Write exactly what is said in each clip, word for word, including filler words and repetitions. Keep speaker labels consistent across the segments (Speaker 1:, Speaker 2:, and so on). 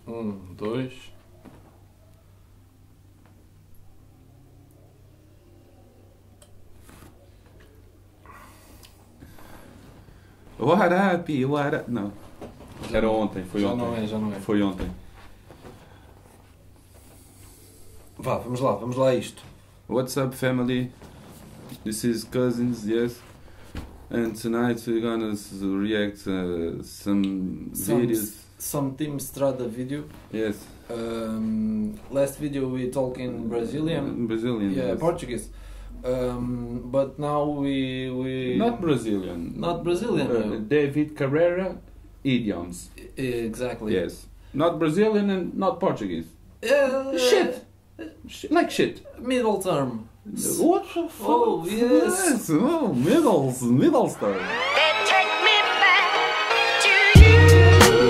Speaker 1: Um, dois.
Speaker 2: What up, what up? Não. Era ontem, foi
Speaker 1: já
Speaker 2: ontem.
Speaker 1: Não é, já não é.
Speaker 2: Foi ontem.
Speaker 1: Vá, vamos lá, vamos lá a isto.
Speaker 2: What's up, family? This is Cousins, yes. And tonight we're gonna react uh, some,
Speaker 1: Some,
Speaker 2: videos.
Speaker 1: some Team Strada video.
Speaker 2: Yes.
Speaker 1: Um, last video we talk in Brazilian.
Speaker 2: Brazilian.
Speaker 1: Yeah,
Speaker 2: yes.
Speaker 1: Portuguese. Um, but now we we
Speaker 2: Not Brazilian.
Speaker 1: not Brazilian.
Speaker 2: Uh,
Speaker 1: no.
Speaker 2: David Carrera idioms.
Speaker 1: Exactly.
Speaker 2: Yes. Not Brazilian and not Portuguese.
Speaker 1: Uh,
Speaker 2: Shit. Shit. Like shit.
Speaker 1: Middle term.
Speaker 2: What the fuck?
Speaker 1: Oh, yes.
Speaker 2: Oh, middles, middle stuff.
Speaker 3: Take me back to you.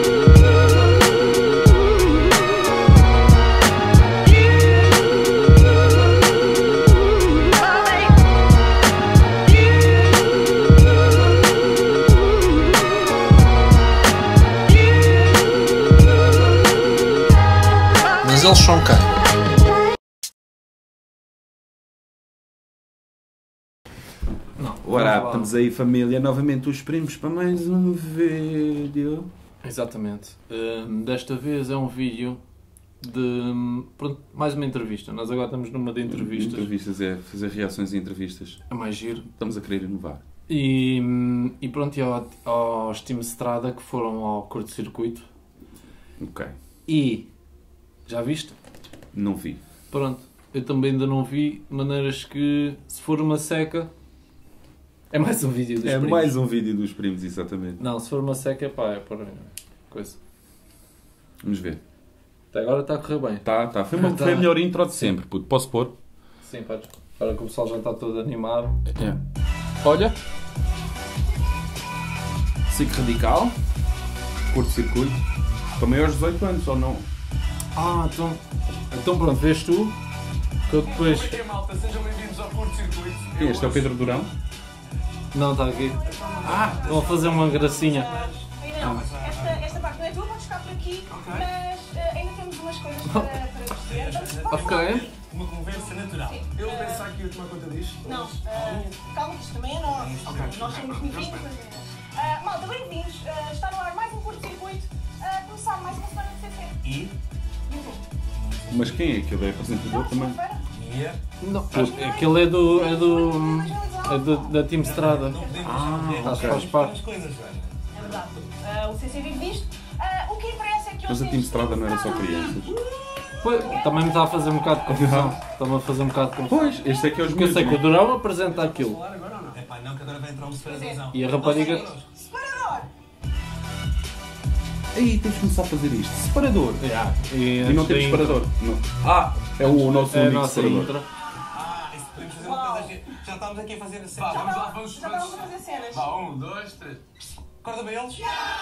Speaker 1: Mas eles são quem? Não.
Speaker 2: What
Speaker 1: vamos
Speaker 2: up?
Speaker 1: lá.
Speaker 2: Estamos aí, família. Novamente os primos para mais um vídeo.
Speaker 1: Exatamente. Hum, desta vez é um vídeo de hum, pronto, mais uma entrevista. Nós agora estamos numa de entrevistas.
Speaker 2: Entrevistas, é. Fazer reações a entrevistas.
Speaker 1: É mais giro.
Speaker 2: Estamos a querer inovar.
Speaker 1: E, hum, e pronto, e ao, aos Team Strada que foram ao curto-circuito.
Speaker 2: Ok.
Speaker 1: E já viste?
Speaker 2: Não vi.
Speaker 1: Pronto. Eu também ainda não vi, de maneiras que se for uma seca é mais um vídeo dos
Speaker 2: É
Speaker 1: primos.
Speaker 2: mais um vídeo dos primos, exatamente.
Speaker 1: Não, se for uma seca, pá, é para coisa.
Speaker 2: Vamos ver.
Speaker 1: Até agora está a correr bem.
Speaker 2: Tá, tá. Foi, uma,
Speaker 1: Tá.
Speaker 2: foi a melhor intro de sempre, puto. Posso pôr?
Speaker 1: Sim, podes. Agora que o pessoal já está todo animado.
Speaker 2: É. Olha. SIC Radical. Curto-circuito. Para maiores de dezoito anos, ou não?
Speaker 1: Ah, então, então pronto, vês tu que eu depois...
Speaker 4: Como é que é, malta? Sejam bem-vindos ao curto-circuito.
Speaker 2: Este é o Pedro Durão.
Speaker 1: Não, está aqui. Ah, vou fazer uma gracinha.
Speaker 5: Não, esta, esta parte não é tua, podes ficar por aqui, mas eh, ainda temos umas coisas para, para perceber. Vamos, vamos lá.
Speaker 1: Ok.
Speaker 4: Uma conversa natural. Eu pensar que ia tomar conta disto.
Speaker 5: Não, eh, calma, que isto também é nosso. Nós somos bem-vindos. Uh, malta, bem-vindos. Uh, está no ar mais um curto-circuito. Uh, começar mais uma semana de C C.
Speaker 4: E?
Speaker 2: Mas quem é que ele é apresentador também?
Speaker 5: Segunda-feira.
Speaker 4: Ia?
Speaker 1: Não, aquele é do... é do... é do, da Team Strada.
Speaker 4: Ah,
Speaker 1: Acho que faz parte.
Speaker 4: coisas, Joana.
Speaker 5: É verdade. Uh, o C C vive disto. Uh, o que interessa é que
Speaker 2: Mas a
Speaker 5: vocês-
Speaker 2: Team Strada não era só crianças.
Speaker 1: Pois, também me está a fazer um bocado de confusão. Está-me a fazer um bocado de confusão.
Speaker 2: Pois, este é que é os
Speaker 1: Porque eu sei que o
Speaker 2: mesmos.
Speaker 1: Durão apresenta aquilo.
Speaker 4: Falar agora ou não? É pá, não, que agora vai entrar um separador.
Speaker 1: E a rapariga...
Speaker 5: Separador!
Speaker 2: Aí, tens de começar a fazer isto. Separador.
Speaker 1: Yeah. E,
Speaker 2: E não
Speaker 1: antes
Speaker 2: temos
Speaker 1: da intro-
Speaker 2: separador. Não. Ah, é o nosso
Speaker 1: É a
Speaker 2: único
Speaker 1: nossa
Speaker 2: separador.
Speaker 1: intro.
Speaker 4: Ah, isso podemos fazer uma coisa. assim. Já estamos aqui a fazer a cena.
Speaker 5: Já
Speaker 4: Vamos lá,
Speaker 5: estávamos
Speaker 4: vamos,
Speaker 5: já
Speaker 4: vamos.
Speaker 5: estávamos a fazer cenas.
Speaker 4: Vá, um, dois, três. Acorda bem eles.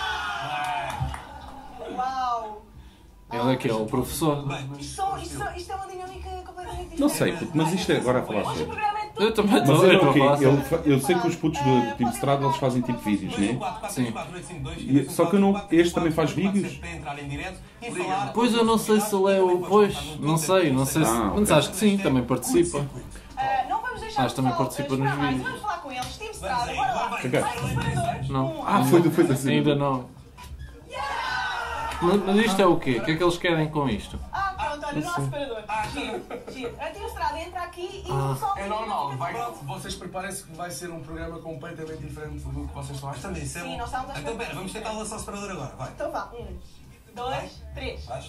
Speaker 5: Uau!
Speaker 1: Ele aqui é o professor.
Speaker 4: Bem,
Speaker 5: Isto, são, isto, são, isto é uma dinâmica completamente diferente.
Speaker 2: Não sei, puto, mas isto é agora a falar
Speaker 5: Hoje o
Speaker 2: sério.
Speaker 5: programa é
Speaker 1: Eu também
Speaker 2: Mas
Speaker 1: estou
Speaker 2: é
Speaker 1: eu
Speaker 2: o quê?
Speaker 1: estou a falar
Speaker 2: Eu,
Speaker 1: sério.
Speaker 2: fa- eu sei que os putos do Team Strada eles fazem tipo vídeos, né?
Speaker 1: Sim.
Speaker 2: E- só que eu não- este também faz vídeos?
Speaker 1: Pois eu não sei se ele é o... Pois, não sei, não sei se...
Speaker 2: Ah, ok.
Speaker 1: Mas acho que sim, também participa.
Speaker 5: Ah, não vamos deixar
Speaker 1: Acho que também
Speaker 5: o pessoal
Speaker 1: participa nos
Speaker 5: esperar mais.
Speaker 1: vídeos.
Speaker 5: Vamos falar com eles. Team Strada, bora lá.
Speaker 2: Ok.
Speaker 5: Mais um separador.
Speaker 1: Não.
Speaker 2: Ah, foi do foi da cena.
Speaker 1: Ainda não. Mas, mas isto é o quê? O que é que eles querem com isto?
Speaker 5: Ah, pronto, olha, o nosso separador. Giro, giro. A Team Strada entra aqui e
Speaker 1: Ah.
Speaker 5: o pessoal...
Speaker 4: É normal, vai, vocês preparem-se que vai ser um programa completamente diferente do que vocês estão a achar.
Speaker 5: Sim, nós estávamos a
Speaker 4: Então, pera, vamos tentar lançar o separador agora, vai.
Speaker 5: Então vá. Um, dois, três.
Speaker 4: Vais?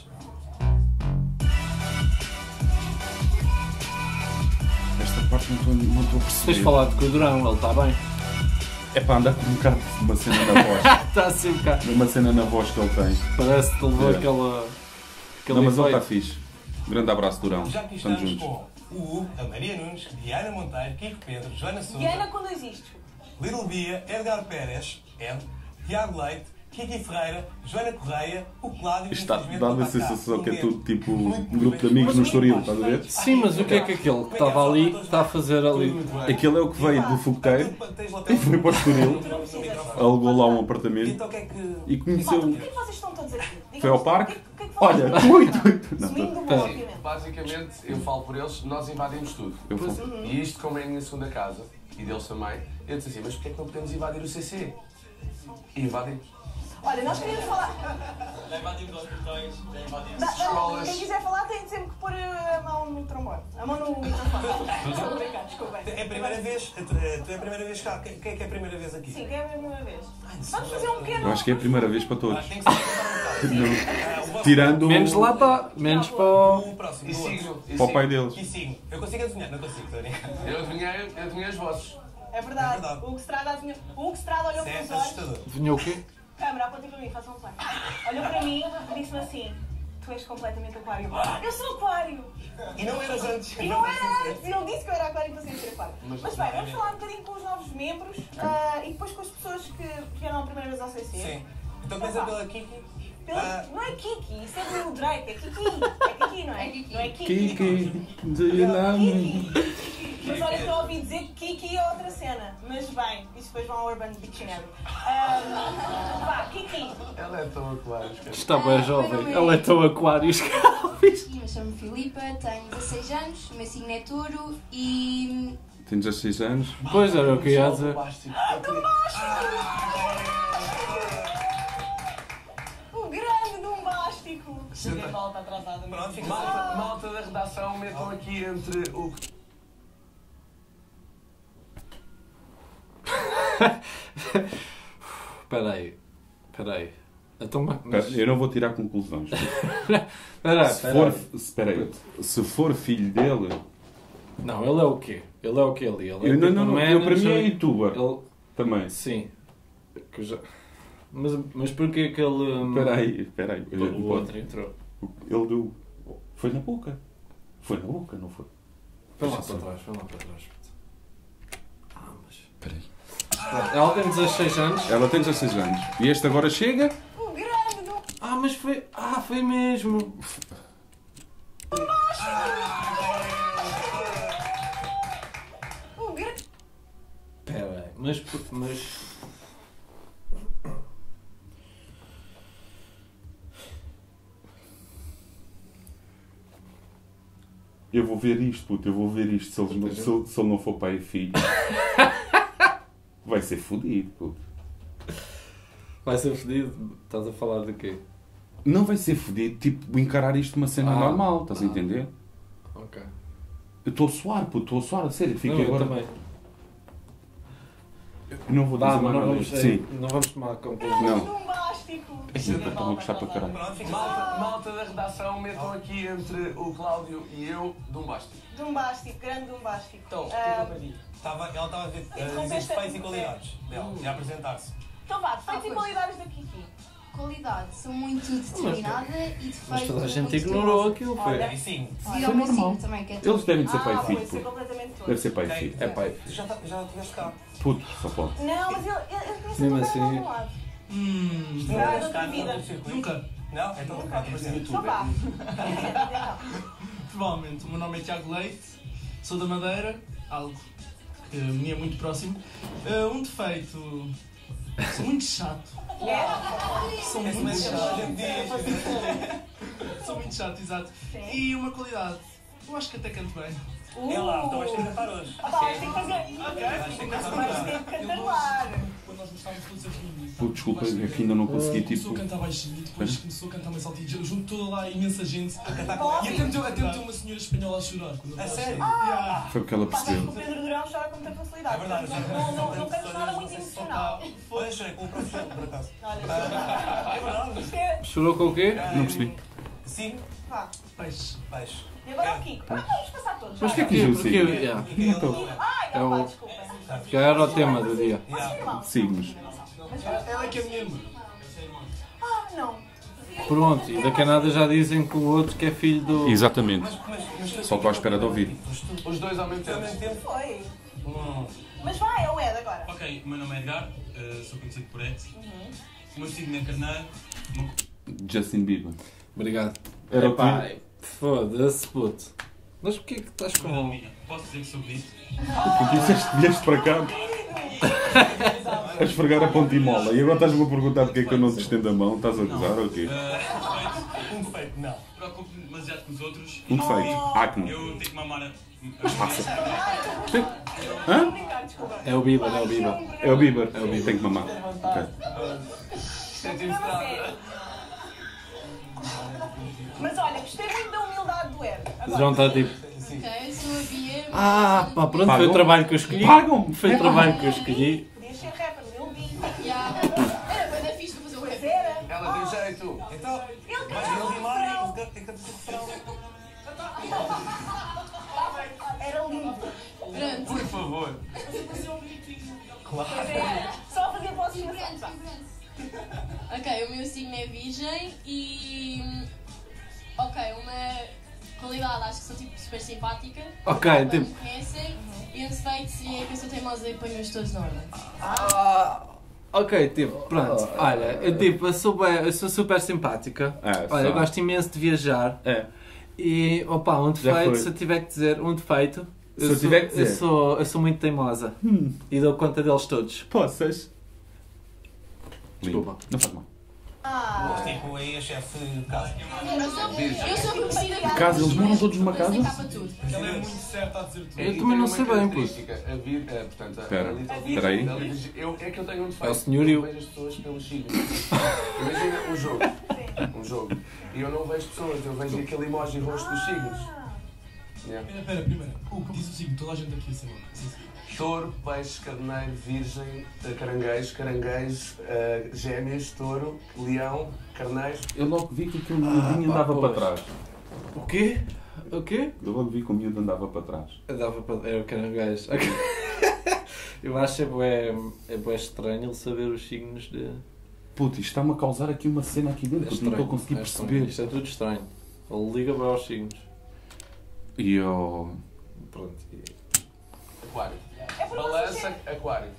Speaker 2: Esta parte não estou não estou a
Speaker 1: Tens
Speaker 2: perceber.
Speaker 1: falado com o Durão, ele está bem.
Speaker 2: É para andar com um bocado de uma cena na voz.
Speaker 1: Está assim um bocado.
Speaker 2: Uma cena na voz que ele tem.
Speaker 1: Parece que te levou
Speaker 2: É.
Speaker 1: aquela... aquele
Speaker 2: Não, mas ele
Speaker 1: efeito.
Speaker 2: está fixe. Grande abraço, Durão.
Speaker 4: Já que
Speaker 2: Estamos
Speaker 4: estamos
Speaker 2: juntos.
Speaker 4: com o Hugo, a Maria Nunes, Diana Monteiro, Kiko Pedro, Joana Sousa,
Speaker 5: Diana com dois isto.
Speaker 4: Little Bia, Edgar Pérez, Ed, Tiago Leite, Kiki Ferreira, Joana Correia, o Cláudio...
Speaker 2: Isto está
Speaker 4: infelizmente,
Speaker 2: dá
Speaker 4: não
Speaker 2: a
Speaker 4: está cá.
Speaker 2: sensação que é
Speaker 4: Um
Speaker 2: tudo tipo
Speaker 4: muito
Speaker 2: um grupo de amigos no Estoril, estás a ver?
Speaker 1: Sim, mas o que é que aquele que estava ali está a fazer ali?
Speaker 2: Aquele é o que veio do fogueteiro e foi para o Estoril, alugou lá um apartamento
Speaker 4: Então o que é que...
Speaker 2: e
Speaker 5: Malta,
Speaker 2: conheceu.
Speaker 5: porquê que vocês estão todos aqui? Digam-me,
Speaker 2: Foi ao parque?
Speaker 5: O que, o que é que
Speaker 2: Olha, tu, tu, tu. Não,
Speaker 5: Sumindo do
Speaker 2: tu-
Speaker 5: bom,
Speaker 6: Sim,
Speaker 5: obviamente.
Speaker 6: basicamente, eu falo por eles, nós invadimos tudo.
Speaker 2: eu falo.
Speaker 6: E isto, como é a minha segunda casa, e deles também, eu disse assim, mas porquê é que não podemos invadir o C C? E invadimos.
Speaker 5: Olha, nós queríamos falar.
Speaker 7: Já invadimos hospitais, já invadimos
Speaker 5: Da-
Speaker 6: Escolas.
Speaker 5: Quem quiser falar tem sempre que pôr a mão no trombone. A mão no microfone. Estou a brincar, desculpem.
Speaker 4: É a primeira vez, tu tu é a primeira vez cá. Quem quem é que é a primeira vez aqui?
Speaker 5: Sim, que é a primeira vez. Vamos fazer um pequeno.
Speaker 2: Eu acho que é a primeira vez para
Speaker 4: Ah,
Speaker 2: todos.
Speaker 4: tem que ser um bocado. Ah, o vosso-
Speaker 2: Tirando o-
Speaker 1: Menos lá está. Menos para o...
Speaker 4: O próximo,
Speaker 6: E
Speaker 4: do outro.
Speaker 6: signo. e
Speaker 2: para o pai
Speaker 6: signo.
Speaker 2: deles.
Speaker 4: Que signo? Eu consigo adivinhar, não consigo, estou a brincar.
Speaker 6: Eu adivinhei, eu adivinhei os vossos.
Speaker 5: É verdade.
Speaker 4: É verdade.
Speaker 5: O Hugo Estrada adivinhou. O Hugo Estrada olhou para os
Speaker 4: Certo,
Speaker 5: olhos.
Speaker 4: assustador.
Speaker 1: Vinha o quê?
Speaker 5: Câmara, apontem para mim, façam um plano. Olhou para mim e disse-me assim: tu és completamente aquário. Eu sou aquário!
Speaker 4: E não eras antes.
Speaker 5: E não era antes! Ele disse que eu era aquário e passei a ser aquário. Mas bem, vamos falar um bocadinho com os novos membros ah, e depois com as pessoas que vieram a primeira vez ao C C.
Speaker 4: Sim. Então pensa pela Kiki.
Speaker 5: Pela-
Speaker 4: Ah.
Speaker 5: Não é Kiki, isso é do Drake, é Kiki. É Kiki, não é? Não é Kiki.
Speaker 2: Kiki, do you love me?
Speaker 5: Mas olha, estou a ouvir dizer que Kiki é outra cena. Mas bem, isso depois vão ao Urban Dictionary. Ah, vá, Kiki.
Speaker 6: Ela é tão aquário.
Speaker 1: Está bem
Speaker 8: Ah,
Speaker 1: jovem.
Speaker 8: meu nome é-
Speaker 1: Ela é tão aquário.
Speaker 8: Eu chamo-me Filipa, tenho dezasseis anos, o meu signo é touro e
Speaker 2: Tem dezasseis anos.
Speaker 1: Pois era o que ia dizer.
Speaker 5: O grande bombástico.
Speaker 7: Ninguém fala, está atrasada.
Speaker 4: Pronto, fica
Speaker 6: Malta, malta da redação, metam aqui entre o...
Speaker 1: Espera aí. Espera aí. Então, mas...
Speaker 2: Eu não vou tirar conclusões.
Speaker 1: Espera aí,
Speaker 2: Se
Speaker 1: espera
Speaker 2: for,
Speaker 1: aí.
Speaker 2: espera aí, se for filho dele,
Speaker 1: Não, ele é o quê? Ele é o quê ali? Ele é
Speaker 2: eu,
Speaker 1: tipo
Speaker 2: não, não,
Speaker 1: um
Speaker 2: não, eu para mim é
Speaker 1: manager.
Speaker 2: youtuber
Speaker 1: Ele...
Speaker 2: também.
Speaker 1: Sim. Que já... Mas, mas porquê que ele... hum,
Speaker 2: Espera aí, espera aí.
Speaker 1: O outro entrou.
Speaker 2: Ele deu. Foi na boca. Foi na boca, não foi?
Speaker 1: Foi lá para trás, foi lá para trás. Ah, mas...
Speaker 2: Espera aí.
Speaker 1: Ela tem dezasseis anos.
Speaker 2: Ela tem dezasseis anos. E este agora chega.
Speaker 5: O grande do...
Speaker 1: Ah, mas foi... Ah, foi mesmo.
Speaker 5: O grande...
Speaker 1: Espera aí. Mas... mas...
Speaker 2: Eu vou ver isto, puto, eu vou ver isto. Se ele, não- se ele- se ele não for pai e filho, vai ser fodido, puto.
Speaker 1: Vai ser fedido. Estás a falar de quê?
Speaker 2: Não vai ser fodido, tipo, encarar isto uma cena
Speaker 1: Ah.
Speaker 2: normal, estás a
Speaker 1: Ah.
Speaker 2: entender?
Speaker 1: Ok.
Speaker 2: Eu estou a suar, puto, estou a suar, a sério. Fiquei
Speaker 1: Não, eu
Speaker 2: agora.
Speaker 1: também.
Speaker 2: Eu não vou
Speaker 1: Vá,
Speaker 2: dizer
Speaker 1: mas
Speaker 2: mais
Speaker 1: não
Speaker 2: nada.
Speaker 1: vamos,
Speaker 2: Sim.
Speaker 1: não vamos tomar conclusões.
Speaker 2: Não.
Speaker 5: Bombástico.
Speaker 2: Eita, estou a gostar para caralho.
Speaker 4: Pronto, fica
Speaker 6: Malta, malta da redação, metam aqui entre o Cláudio e eu, de um basto.
Speaker 5: Bombástico, grande bombástico.
Speaker 7: Então, o que é
Speaker 5: Ah,
Speaker 7: que eu perdi?
Speaker 4: Estava, ela estava a dizer, a dizer defeitos e qualidades dela, e a apresentar-se.
Speaker 5: Então vá, defeitos e
Speaker 8: pois.
Speaker 5: qualidades da Kiki.
Speaker 8: qualidade, sou muito determinada e defeito.
Speaker 1: Mas toda a gente
Speaker 8: muito
Speaker 1: ignorou
Speaker 8: teimosa.
Speaker 1: aquilo, foi.
Speaker 5: Olha.
Speaker 4: E sim,
Speaker 8: Devido
Speaker 2: Foi
Speaker 8: ao meu
Speaker 2: normal.
Speaker 8: signo também, que é
Speaker 2: Eles
Speaker 8: touro.
Speaker 2: devem de ser pai
Speaker 5: Ah,
Speaker 2: e filho,
Speaker 5: foi ser
Speaker 2: puto.
Speaker 5: completamente todo.
Speaker 2: Deve ser pai e
Speaker 4: Ok.
Speaker 2: filho.
Speaker 1: É pai.
Speaker 4: tu já, tá- já estiveste cá.
Speaker 2: Puto, só pode.
Speaker 5: Não, mas ele, ele, ele pensa
Speaker 1: Mesmo
Speaker 5: que
Speaker 1: assim-
Speaker 5: não é lado.
Speaker 7: Hum,
Speaker 5: Não,
Speaker 4: Estiveste
Speaker 5: é
Speaker 4: cá
Speaker 5: outra
Speaker 4: no
Speaker 5: vida.
Speaker 4: no circuito?
Speaker 7: nunca.
Speaker 4: Não? Então nunca. apresenta.
Speaker 5: Então vá. Então.
Speaker 7: Provavelmente. O meu nome é Tiago Leite, sou da Madeira, algo que me é muito próximo. Ah, um defeito. Sou muito chato.
Speaker 5: É?
Speaker 7: Sou
Speaker 4: Esse
Speaker 7: muito
Speaker 4: mesmo que a
Speaker 7: chato.
Speaker 4: gente diz.
Speaker 7: Sou muito chato, exato.
Speaker 5: Sim.
Speaker 7: E uma qualidade. Eu acho que até canto bem.
Speaker 4: É lá, então vais ter que cantar hoje.
Speaker 5: Ah, pá, tem que fazer.
Speaker 4: Vais ter que cantar
Speaker 5: Vais
Speaker 4: hoje.
Speaker 5: ter que cantarolar.
Speaker 7: Quando nós estávamos todos aqui.
Speaker 2: Puto, desculpa, é que ainda não consegui,
Speaker 7: Começou
Speaker 2: tipo.
Speaker 7: a cantar baixinho e depois começou a cantar mais alto e junto toda lá imensa gente.
Speaker 4: Cantar com
Speaker 7: E até meteu, até meteu uma senhora espanhola a chorar. Quando eu
Speaker 4: A
Speaker 7: estava
Speaker 4: sério?
Speaker 7: Yeah.
Speaker 2: Foi porque ela
Speaker 5: Pá, sabes que o
Speaker 2: percebeu.
Speaker 5: Pedro Durão chora com muita facilidade.
Speaker 4: É verdade,
Speaker 5: Não, não, não, não cantas nada muito emocional.
Speaker 4: Olha, chorei com o professor, por acaso.
Speaker 5: Olha,
Speaker 4: É verdade.
Speaker 5: isto é...
Speaker 1: Chorou com o quê?
Speaker 2: Não percebi.
Speaker 4: Sim,
Speaker 5: Vá.
Speaker 7: Peixe.
Speaker 4: peixe.
Speaker 5: E agora o Kiko. Ah, vamos passar todos.
Speaker 1: Mas
Speaker 5: vai.
Speaker 1: porquê?
Speaker 2: Diz o
Speaker 1: Porque...
Speaker 2: signo.
Speaker 1: yeah.
Speaker 5: Ai,
Speaker 1: É
Speaker 5: não,
Speaker 1: o-
Speaker 5: pá, desculpem.
Speaker 1: Já era o tema do dia.
Speaker 4: Yeah.
Speaker 2: Signos.
Speaker 7: Ela é que é minha irmã.
Speaker 5: Ah, não.
Speaker 1: Pronto, e da Canadá já dizem que o outro que é filho do...
Speaker 2: Exatamente.
Speaker 4: Mas, mas, mas
Speaker 2: Só estou à espera de ouvir.
Speaker 6: Os dois ao mesmo
Speaker 4: Ao
Speaker 6: tempo.
Speaker 4: mesmo tempo.
Speaker 5: Foi.
Speaker 4: Hum.
Speaker 5: Mas vai, é o Ed agora.
Speaker 7: Ok, o meu nome é Edgar, eh, sou conhecido por Ed. O meu signo é carneiro. o meu-
Speaker 2: Justin Bieber.
Speaker 1: Obrigado.
Speaker 2: Era o
Speaker 1: Epá,
Speaker 2: que-
Speaker 1: foda-se, puto. Mas porquê que estás
Speaker 7: Meu nome
Speaker 1: com...
Speaker 7: é Posso dizer que sou bonito?
Speaker 2: Tu disseste que vieste para cá. A esfregar a pontimola. E agora estás-me a perguntar porque é que eu não te estendo a mão? Estás a gozar ou o quê?
Speaker 4: Um defeito, não.
Speaker 9: Preocupo-me demasiado com os outros.
Speaker 2: Um defeito. Acne.
Speaker 9: Eu tenho que mamar a...
Speaker 2: Hã?
Speaker 1: É o Bieber, é o Bieber.
Speaker 2: É o Bieber. É o Bieber. Tem que mamar. Ok.
Speaker 5: Mas olha, gostei muito da humildade do Ed.
Speaker 1: O João está tipo.
Speaker 8: Ok, eu sou a Bia.
Speaker 1: Ah, pá, pronto,
Speaker 2: Pagam?
Speaker 1: foi o trabalho que eu escolhi.
Speaker 2: Pagam?
Speaker 1: Foi o trabalho que eu escolhi.
Speaker 5: Podias ser rapper, Lil B.
Speaker 8: Yeah. Era bem da fixe para fazer o
Speaker 5: Pois
Speaker 8: rap.
Speaker 5: era.
Speaker 6: Ela tem jeito.
Speaker 4: Então,
Speaker 5: Ele
Speaker 4: mas
Speaker 5: cantava
Speaker 4: ele
Speaker 5: o
Speaker 4: de Mari,
Speaker 5: refrão.
Speaker 4: ele canta o refrão.
Speaker 5: Era lindo.
Speaker 8: Pronto.
Speaker 6: Por favor.
Speaker 5: Pois era. Só fazia aproximação. Vá.
Speaker 8: Ok, o meu signo é virgem e... Ok, uma qualidade, acho que sou tipo super simpática.
Speaker 1: Ok,
Speaker 8: Quando
Speaker 1: tipo-
Speaker 8: me conhecem. E um defeito seria que eu sou teimosa e ponho-os todos na ordem.
Speaker 1: Ah, ok, tipo, pronto. Olha, eu, tipo, eu, sou, bué- eu sou super simpática.
Speaker 2: É,
Speaker 1: Olha, eu
Speaker 2: só.
Speaker 1: gosto imenso de viajar.
Speaker 2: É.
Speaker 1: E, opa, um
Speaker 2: Já
Speaker 1: defeito,
Speaker 2: foi.
Speaker 1: se eu tiver que dizer um defeito...
Speaker 2: Se eu tiver que dizer.
Speaker 1: Eu sou, eu sou muito teimosa.
Speaker 2: Hum.
Speaker 1: E dou conta deles todos.
Speaker 2: Poças.
Speaker 1: Desculpa.
Speaker 2: Não faz mal.
Speaker 5: Ah.
Speaker 4: Tipo, aí a chefe de casa.
Speaker 8: Eu sou, eu sou conhecida por...
Speaker 2: Casa, eles moram todos numa casa?
Speaker 8: Sem capa tudo.
Speaker 9: Ela é muito certa a dizer tudo.
Speaker 1: Eu também não sei bem, puto.
Speaker 6: A vir, é, portanto, a,
Speaker 2: Espera,
Speaker 6: a Little
Speaker 2: espera aí.
Speaker 6: Big, a Little- eu, é que eu tenho um defeito.
Speaker 1: É o senhorio.
Speaker 6: Eu vejo as pessoas pelos signos. Imagina um jogo. Um jogo. E eu não vejo pessoas, eu vejo aquele emoji rosto dos signos. Yeah.
Speaker 9: Espera, espera, primeiro. O que diz o signo? Toda a gente aqui sabe. Sim, sim.
Speaker 6: Touro, peixe, carneiro, virgem, eh, caranguejo, caranguejo, eh, gêmeos, touro, leão, carneiro.
Speaker 2: Eu logo vi que aquele miúdinho andava
Speaker 1: pois.
Speaker 2: para trás.
Speaker 1: O quê? O quê?
Speaker 2: Eu logo vi que o miúdo andava para trás.
Speaker 1: Eu dava para... Era o caranguejo. Eu acho é bué, é bué estranho ele saber os signos de...
Speaker 2: Puto, isto está-me a causar aqui uma cena aqui dentro,
Speaker 1: É
Speaker 2: porque não estou a
Speaker 1: estranho,
Speaker 2: conseguir
Speaker 1: é estranho.
Speaker 2: perceber.
Speaker 1: Isto é tudo estranho. Ele liga para os signos.
Speaker 2: E eu...
Speaker 1: Pronto. e-
Speaker 6: Aquário.
Speaker 5: É por
Speaker 6: Balança, aquário.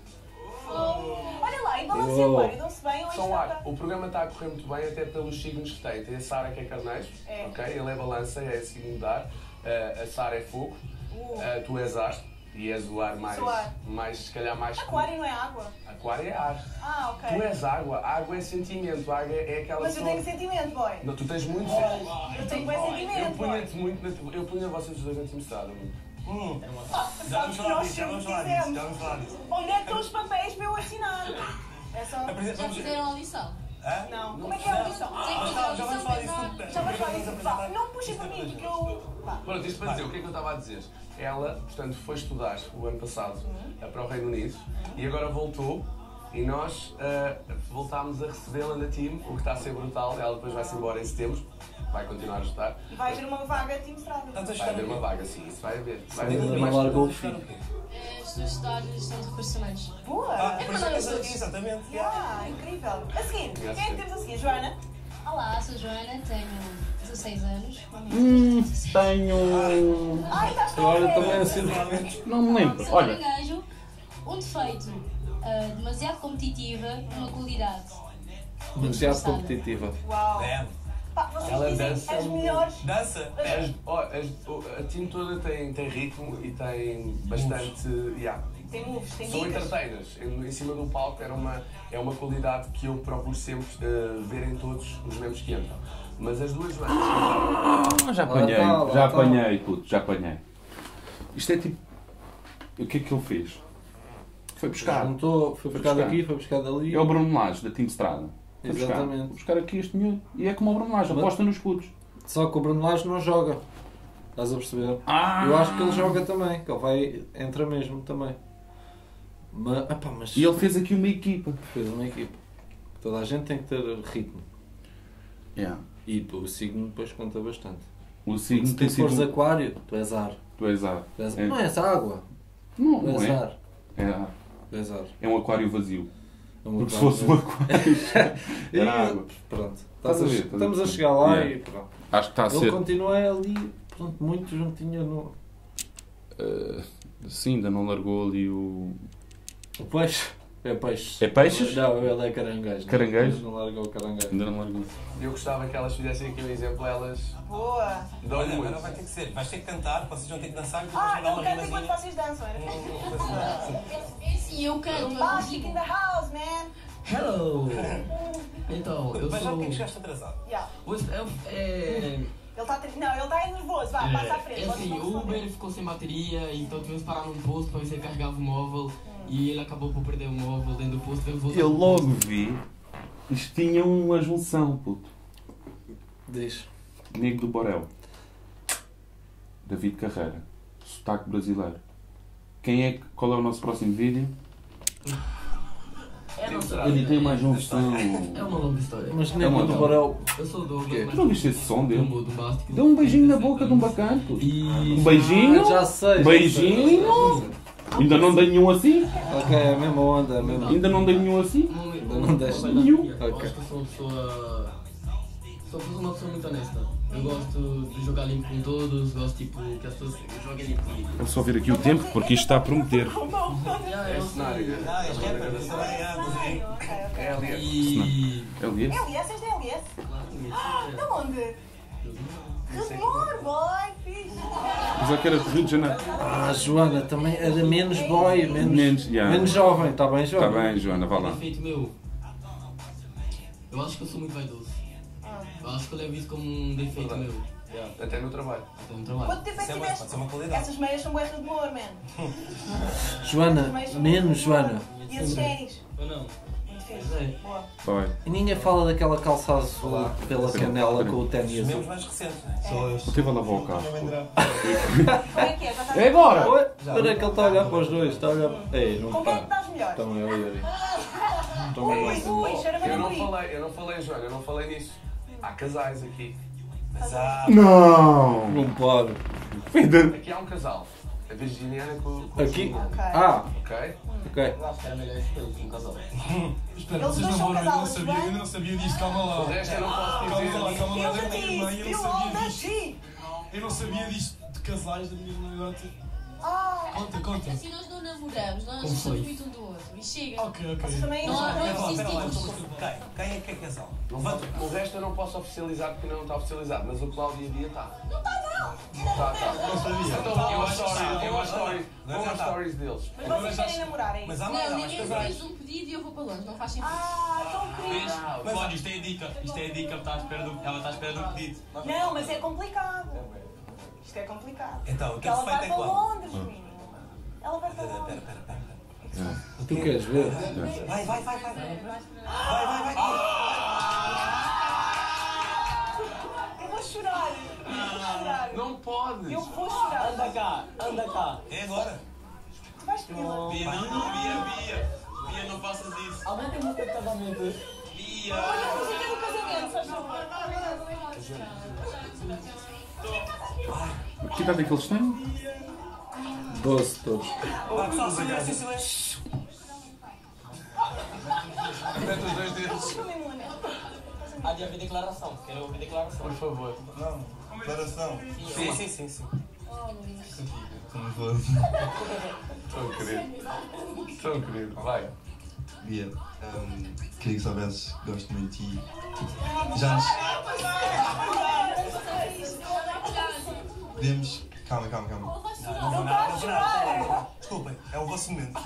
Speaker 5: Olha lá, e balança e
Speaker 1: Oh.
Speaker 5: aquário, dão-se bem ou
Speaker 6: São
Speaker 5: isto
Speaker 6: ar.
Speaker 5: está...
Speaker 6: O programa está a correr muito bem, até pelos signos que tem. Tem a Sara que é carneiro,
Speaker 5: É.
Speaker 6: ok? Ele é balança, é signo de ar. Uh, a Sara é fogo.
Speaker 5: Uh.
Speaker 6: Uh, tu és ar. E és o ar mais,
Speaker 5: Sou ar.
Speaker 6: mais, se calhar mais...
Speaker 5: Aquário não é água?
Speaker 6: Aquário é ar.
Speaker 5: Ah, ok.
Speaker 6: Tu és água. Água é sentimento. Água é aquela
Speaker 5: Mas eu
Speaker 6: pessoa...
Speaker 5: tenho sentimento, boy.
Speaker 6: Não, tu tens muito sentimento.
Speaker 5: Eu tenho bem
Speaker 6: Eu
Speaker 5: sentimento, boy.
Speaker 6: punha-te muito... na- Eu punha vocês os dois na time estrada.
Speaker 4: Hum,
Speaker 5: Ah,
Speaker 4: já vamos
Speaker 5: sabes que
Speaker 4: falar
Speaker 5: nós
Speaker 4: disso, já vamos
Speaker 5: sempre
Speaker 4: falar disso, já
Speaker 5: fizemos.
Speaker 4: vamos falar disso.
Speaker 5: Onde é que estão os papéis para eu assinar? É só...
Speaker 4: Apresenta-
Speaker 8: Já
Speaker 4: vamos-
Speaker 8: fizeram a lição?
Speaker 4: Hã?
Speaker 5: Não. Como é que é a audição?
Speaker 8: Tem que
Speaker 4: Já,
Speaker 8: fazer
Speaker 4: já
Speaker 8: a
Speaker 4: vamos
Speaker 8: lição,
Speaker 4: falar disso
Speaker 8: pensar.
Speaker 4: tudo.
Speaker 5: Já vais falar
Speaker 4: Vamos
Speaker 5: disso.
Speaker 4: apresentar.
Speaker 5: Vá, não puxem para mim, porque eu... Vá.
Speaker 6: Pronto, isto para dizer, o que é que eu estava a dizer? Ela, portanto, foi estudar o ano passado eh, para o Reino Unido e agora voltou e nós eh, voltámos a recebê-la na team, o que está a ser brutal. Ela depois vai-se embora em setembro, vai continuar a estudar.
Speaker 5: E vai haver uma vaga de time estrada.
Speaker 4: Estás a
Speaker 6: Vai
Speaker 4: estar
Speaker 6: haver
Speaker 4: aqui.
Speaker 6: uma vaga, sim, isso vai haver. Vai
Speaker 1: Ainda
Speaker 6: haver
Speaker 1: não
Speaker 6: mais.
Speaker 1: largou o filho.
Speaker 8: Eh, Estou a estudar gestão de recursos humanos.
Speaker 5: Boa!
Speaker 4: Ah,
Speaker 8: É
Speaker 4: por isso
Speaker 8: para
Speaker 4: é que
Speaker 8: nós
Speaker 4: és
Speaker 8: todos.
Speaker 4: aqui, exatamente.
Speaker 5: Ah, incrível. A seguir, quem é que temos a seguir? Joana?
Speaker 10: Olá, sou Joana, tenho dezasseis anos.
Speaker 2: Hum, tenho...
Speaker 5: Ai, estás tão
Speaker 1: Agora
Speaker 5: velha.
Speaker 1: também assim.
Speaker 2: Não me lembro.
Speaker 10: Sou
Speaker 2: Olha,
Speaker 10: caranguejo, um defeito, ah, demasiado competitiva, uma qualidade.
Speaker 1: Demasiado competitiva.
Speaker 5: Uau.
Speaker 4: É.
Speaker 5: Pá, vocês
Speaker 6: Ela
Speaker 5: dizem
Speaker 6: dança
Speaker 5: as
Speaker 6: muito.
Speaker 5: melhores...
Speaker 4: Dança.
Speaker 6: As- ó, as- o- a team toda tem, tem ritmo e tem bastante. Yeah.
Speaker 5: Tem moves, tem
Speaker 6: São
Speaker 5: dicas.
Speaker 6: entertainers. Em, em cima do palco era uma, é uma qualidade que eu procuro sempre eh, ver em todos os membros que entram. Mas as duas bandas
Speaker 2: Ah, já apanhei,
Speaker 1: Lá tá, lá
Speaker 2: já
Speaker 1: tá.
Speaker 2: apanhei, puto, já apanhei. Isto é tipo... O que é que ele fez? Foi buscar.
Speaker 1: Juntou, foi buscar
Speaker 2: buscar.
Speaker 1: daqui, foi buscar dali.
Speaker 2: É o Bruno Lage, da Team Strada. Foi buscar.
Speaker 1: Exatamente.
Speaker 2: Vou buscar aqui este miúdo. E é como o Bruno Lage,
Speaker 1: Mas-
Speaker 2: aposta nos putos.
Speaker 1: Só que o Bruno Lage não joga. Estás a perceber?
Speaker 2: Ah!
Speaker 1: Eu acho que ele joga também, que ele vai, entra mesmo também. Mas, epá, mas
Speaker 2: E ele fez aqui uma equipa.
Speaker 1: fez uma equipa. Toda a gente tem que ter ritmo.
Speaker 2: Yeah.
Speaker 1: E pô, o signo depois conta bastante.
Speaker 2: O
Speaker 1: Porque
Speaker 2: signo
Speaker 1: se
Speaker 2: tem
Speaker 1: tu fores
Speaker 2: sido...
Speaker 1: aquário, tu és ar.
Speaker 2: Tu és ar.
Speaker 1: Tu és...
Speaker 2: É.
Speaker 1: Não és água,
Speaker 2: Não,
Speaker 1: tu
Speaker 2: não
Speaker 1: és
Speaker 2: é.
Speaker 1: ar.
Speaker 2: É ar.
Speaker 1: Tu és ar.
Speaker 2: É um aquário vazio.
Speaker 1: É um
Speaker 2: Porque se
Speaker 1: aquário.
Speaker 2: fosse um aquário...
Speaker 1: E,
Speaker 2: era água.
Speaker 1: Pronto.
Speaker 2: Estás a ver?
Speaker 1: Estamos a
Speaker 2: Estás a
Speaker 1: chegar lá
Speaker 2: Yeah.
Speaker 1: e pronto.
Speaker 2: Acho que está a
Speaker 1: Ele
Speaker 2: ser...
Speaker 1: continua ali, pronto, muito juntinho no...
Speaker 2: Uh, sim, ainda não largou ali o...
Speaker 1: O peixe. É peixes.
Speaker 2: É peixes?
Speaker 1: Não, ele é caranguejo.
Speaker 2: Caranguejo?
Speaker 1: Não largou o caranguejo.
Speaker 2: Ainda não largou.
Speaker 6: Eu gostava que elas fizessem aqui um exemplo, elas
Speaker 5: Boa!
Speaker 6: dão
Speaker 4: Olha,
Speaker 6: muito.
Speaker 4: agora vai ter que ser. Vais ter que tentar, vocês vão ter que dançar e depois
Speaker 5: Ah,
Speaker 4: vou dar
Speaker 5: eu
Speaker 4: uma
Speaker 5: canto enquanto
Speaker 4: rimazinha.
Speaker 5: vocês dançam, era
Speaker 8: É assim, eu canto.
Speaker 5: Bombastic in the house, man!
Speaker 11: Hello! Então, eu
Speaker 4: Mas já
Speaker 11: sou.
Speaker 4: porque é que chegaste atrasado?
Speaker 5: Yeah.
Speaker 11: Pois, é, é,
Speaker 5: Ele tá... Não, ele tá nervoso, vai, passa à frente.
Speaker 11: é
Speaker 5: vocês
Speaker 11: assim,
Speaker 5: vão
Speaker 11: o
Speaker 5: responder.
Speaker 11: Uber ficou sem bateria, então tivemos que parar num posto para ver se ele carregava o móvel e ele acabou por perder o móvel dentro do posto. tivemos que voltar
Speaker 2: Eu
Speaker 11: pro
Speaker 2: logo
Speaker 11: posto.
Speaker 2: vi. Isto tinha uma junção, puto.
Speaker 1: Diz.
Speaker 2: Nego do Borel. David Carreira. Sotaque brasileiro. Quem é que... Qual é o nosso próximo vídeo?
Speaker 11: É a nossa
Speaker 2: Ele
Speaker 11: vida.
Speaker 2: tem uma junção.
Speaker 11: É uma longa história.
Speaker 1: Mas
Speaker 2: É
Speaker 1: nem
Speaker 2: uma
Speaker 1: do
Speaker 2: não.
Speaker 1: Borel.
Speaker 11: Eu sou o Douglas.
Speaker 2: Tu
Speaker 11: mas-
Speaker 2: não viste esse som dele?
Speaker 11: do Bombastic.
Speaker 2: Deu um beijinho na boca de um bacana. puto.
Speaker 11: E...
Speaker 2: Um beijinho.
Speaker 1: Ah, já sei. já
Speaker 2: Beijinho. Ainda não dei nenhum assim?
Speaker 1: sei. Ok, é a mesma onda, é a mesma.
Speaker 2: Ainda não dei nenhum assim?
Speaker 11: Não,
Speaker 1: Ainda não deste
Speaker 11: nenhum. Eu
Speaker 1: Ok.
Speaker 11: acho que eu sou uma pessoa. Sou uma pessoa muito honesta. Eu gosto de jogar limpo com todos, gosto tipo que as pessoas joguem limpo comigo.
Speaker 2: Vou só ver aqui o tempo porque isto está a prometer.
Speaker 11: Yeah,
Speaker 6: É
Speaker 11: eu
Speaker 6: cenário.
Speaker 11: sei.
Speaker 4: Ah, és rapper, você vai ganhar, mas aí.
Speaker 6: É ali.
Speaker 11: E.
Speaker 2: É o dia?
Speaker 5: L S, és da L S?
Speaker 11: Claramente.
Speaker 5: De onde? Remor, boy, fixe!
Speaker 2: Mas eu quero Rio de Janeiro.
Speaker 1: Ah, Joana também era menos boy, menos,
Speaker 2: Menos, yeah.
Speaker 1: menos jovem, está bem,
Speaker 2: Está
Speaker 1: jovem?
Speaker 2: bem, Joana, vá lá.
Speaker 11: Defeito meu. Eu acho que eu sou muito vaidoso. Eu acho que eu levo isso como um defeito
Speaker 6: Verdade.
Speaker 11: meu. Yeah.
Speaker 6: Até no trabalho.
Speaker 11: Até no trabalho.
Speaker 5: Quanto tempo é
Speaker 4: Isso
Speaker 5: que
Speaker 4: é uma-
Speaker 5: tiveste?
Speaker 4: pode ser uma qualidade.
Speaker 5: Essas meias são boas de demor, man.
Speaker 1: Joana,
Speaker 5: Essas meias são
Speaker 1: menos
Speaker 5: bué de demor.
Speaker 1: Joana.
Speaker 5: E esses ténis?
Speaker 11: Ou não?
Speaker 5: Muito fixe.
Speaker 11: Pois é.
Speaker 5: Boa.
Speaker 2: Vai.
Speaker 1: E ninguém fala daquela calça azul pela canela com o
Speaker 4: Os
Speaker 1: ténis azul.
Speaker 4: membros mais recentes. Só os.
Speaker 2: Eu tive a lavar o carro.
Speaker 5: Como é que é? Já estás-
Speaker 2: É agora!
Speaker 1: Oi, espera que ele está a olhar para os dois, está a olhar para... Ei, não
Speaker 5: Com quem é que
Speaker 1: está.
Speaker 5: estás melhor?
Speaker 1: Então eu e ele.
Speaker 5: Ui, ui, ui, cheira bem
Speaker 6: Eu
Speaker 5: a
Speaker 6: não
Speaker 5: guri.
Speaker 6: falei, eu não falei, Joana, eu não falei nisso. Há casais aqui.
Speaker 4: Mas há.
Speaker 2: Não!
Speaker 1: Não pode.
Speaker 6: Aqui há um casal. A Virginiana com, com
Speaker 1: Aqui?
Speaker 6: o
Speaker 5: Ok.
Speaker 1: Ah,
Speaker 6: Ok?
Speaker 1: ok.
Speaker 11: Eu acho que era melhor isso para eles, um casal.
Speaker 9: Espera,
Speaker 5: Eles
Speaker 9: vocês
Speaker 5: dois
Speaker 9: namoram,
Speaker 5: são
Speaker 9: eu
Speaker 5: casal,
Speaker 9: não sabia, eu
Speaker 5: bem?
Speaker 9: ainda não sabia disto, calma lá.
Speaker 6: O resto eu não posso
Speaker 9: Calma lá,
Speaker 6: dizer.
Speaker 9: calma lá,
Speaker 5: Spill
Speaker 9: da
Speaker 5: the
Speaker 9: minha irmã, eu
Speaker 5: tea,
Speaker 9: não
Speaker 5: spill all
Speaker 9: sabia
Speaker 5: the
Speaker 9: disto.
Speaker 5: tea.
Speaker 9: Eu não sabia disto de casais da minha irmã agora.
Speaker 5: Ah,
Speaker 9: Conta, conta.
Speaker 8: Assim nós não namoramos, nós
Speaker 11: Como foi?
Speaker 8: somos muito um do outro. E chega.
Speaker 9: Ok, ok.
Speaker 5: vocês também
Speaker 8: Não, não é
Speaker 4: Espera lá,
Speaker 8: preciso
Speaker 4: espera lá, eu estou
Speaker 8: títulos.
Speaker 4: confuso. Quem? Quem é que é casal?
Speaker 6: Não vou- o resto eu não posso oficializar porque não está oficializado, mas o Cláudio e a Bia está. Não está, não! Tá, tá.
Speaker 9: Não sabia.
Speaker 6: Então
Speaker 9: Eu
Speaker 6: vão
Speaker 9: acho
Speaker 6: às
Speaker 9: que
Speaker 6: stories,
Speaker 9: sim.
Speaker 6: vão às stories,
Speaker 4: Agora
Speaker 6: vão
Speaker 4: já
Speaker 6: às
Speaker 4: tá.
Speaker 6: stories deles.
Speaker 5: mas vocês querem namorar, é
Speaker 4: Mas
Speaker 5: isso?
Speaker 4: há mais, há
Speaker 8: Não,
Speaker 4: mais
Speaker 8: ninguém
Speaker 4: casais.
Speaker 8: fez um pedido e eu vou para longe, não faz sentido.
Speaker 5: Ah, tão querido.
Speaker 6: Ah,
Speaker 4: Mas-
Speaker 9: Pode, isto é a dica. Isto é a dica, está à espera do, ela está à espera do pedido.
Speaker 5: Não, mas é complicado. Isto é complicado.
Speaker 4: Então, o
Speaker 5: Porque
Speaker 4: que é
Speaker 5: ela
Speaker 4: que
Speaker 5: vai
Speaker 4: feito é
Speaker 5: para
Speaker 4: qual?
Speaker 5: Londres, menino. Ela vai para
Speaker 4: Espera,
Speaker 5: Londres.
Speaker 4: espera, espera, espera.
Speaker 1: Tu queres ver?
Speaker 4: Vai, vai, vai, vai. Vai, vai, vai.
Speaker 5: Eu vou chorar. Eu vou chorar.
Speaker 6: Não podes!
Speaker 5: Eu vou chorar.
Speaker 11: Anda cá, anda cá.
Speaker 4: É agora.
Speaker 5: Tu vais pedi-la.
Speaker 9: Bia, não, não, Bia, Bia. Bia, não faças isso.
Speaker 11: Alguém tem música de casamento?
Speaker 9: Bia.
Speaker 5: Olha a música do casamento, faz favor.
Speaker 2: Que idade é que eles têm?
Speaker 1: Doze todos.
Speaker 4: Vá, pessoal, silêncio, silêncio.
Speaker 6: Mete os dois dedos.
Speaker 11: Há de haver declaração. Quero ouvir declaração.
Speaker 6: Por favor.
Speaker 4: Não, declaração. Sim, sim, sim, sim.
Speaker 6: Tão querido. Tão querido. Vai.
Speaker 12: Bia, hum, queria que soubesses que gosto muito de ti. Já nos... Podemos... Calma, calma, calma.
Speaker 4: Não vou nada, não vou nada. Desculpem, é o vosso momento.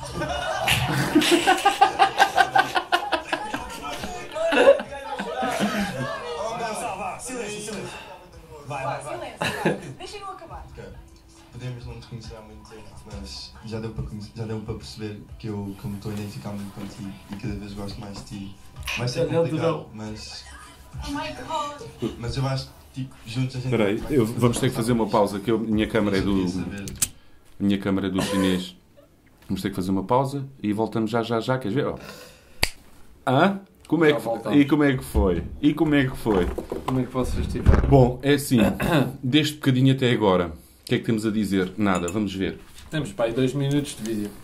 Speaker 4: Oh, pessoal, vá, silêncio, silêncio. Vai, vai, vai.
Speaker 5: Silêncio. Deixem-no acabar.
Speaker 12: Ok. Podemos não nos conhecer há muito tempo, mas já deu para, conhecer- já deu para perceber que eu, que eu me estou a identificar muito contigo e cada vez gosto mais de ti. Vai ser
Speaker 1: Olha,
Speaker 12: complicado, mas...
Speaker 5: Oh my God.
Speaker 12: Mas eu acho que, tipo, juntos a gente...
Speaker 2: Espera aí,
Speaker 12: vai-
Speaker 2: eu- vamos ter que fazer uma pausa, que eu, a minha câmara é do...
Speaker 12: Deixa eu saber.
Speaker 2: A minha câmara é do chinês. Vamos ter que fazer uma pausa e voltamos já, já, já. Queres ver? Ó. Hã? Como é
Speaker 1: Já
Speaker 2: que
Speaker 1: voltamos.
Speaker 2: E como é que foi? E como é que foi?
Speaker 1: Como é que vocês estiveram?
Speaker 2: Bom, é assim, deste bocadinho até agora, o que é que temos a dizer? Nada, vamos ver.
Speaker 1: Temos, pai, dois minutos de vídeo.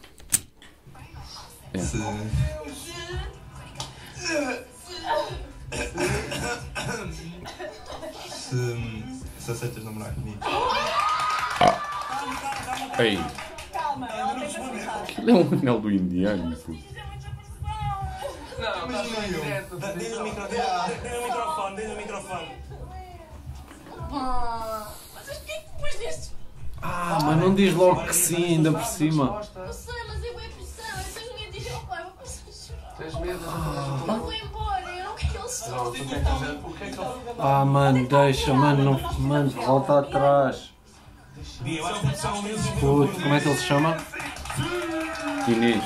Speaker 2: É.
Speaker 12: Se... Se... Se aceitas namorar comigo.
Speaker 2: Ei,
Speaker 5: Calma, ela tem que aceitar.
Speaker 2: aquilo é um anel do indiano. Pô.
Speaker 6: Não, estás bem direto.
Speaker 4: Diz o micro- diz o microfone, diz o microfone.
Speaker 8: Pá, mas porquê que depois deste...
Speaker 1: Ah, mas não diz logo que sim, ainda por cima.
Speaker 8: Não sei, mas eu vou em pressão, eu tenho medo de dizer, oh pai, eu vou começar a chorar.
Speaker 6: Tens medo?
Speaker 8: Eu vou embora, eu não quero que eles
Speaker 6: Não, tu queres dizer o que é que ele...
Speaker 1: Ah, mano, deixa, mano, não, mano, volta atrás.
Speaker 4: Eu acho que são meses de
Speaker 1: Puto, como é que ele se chama?
Speaker 2: Inês.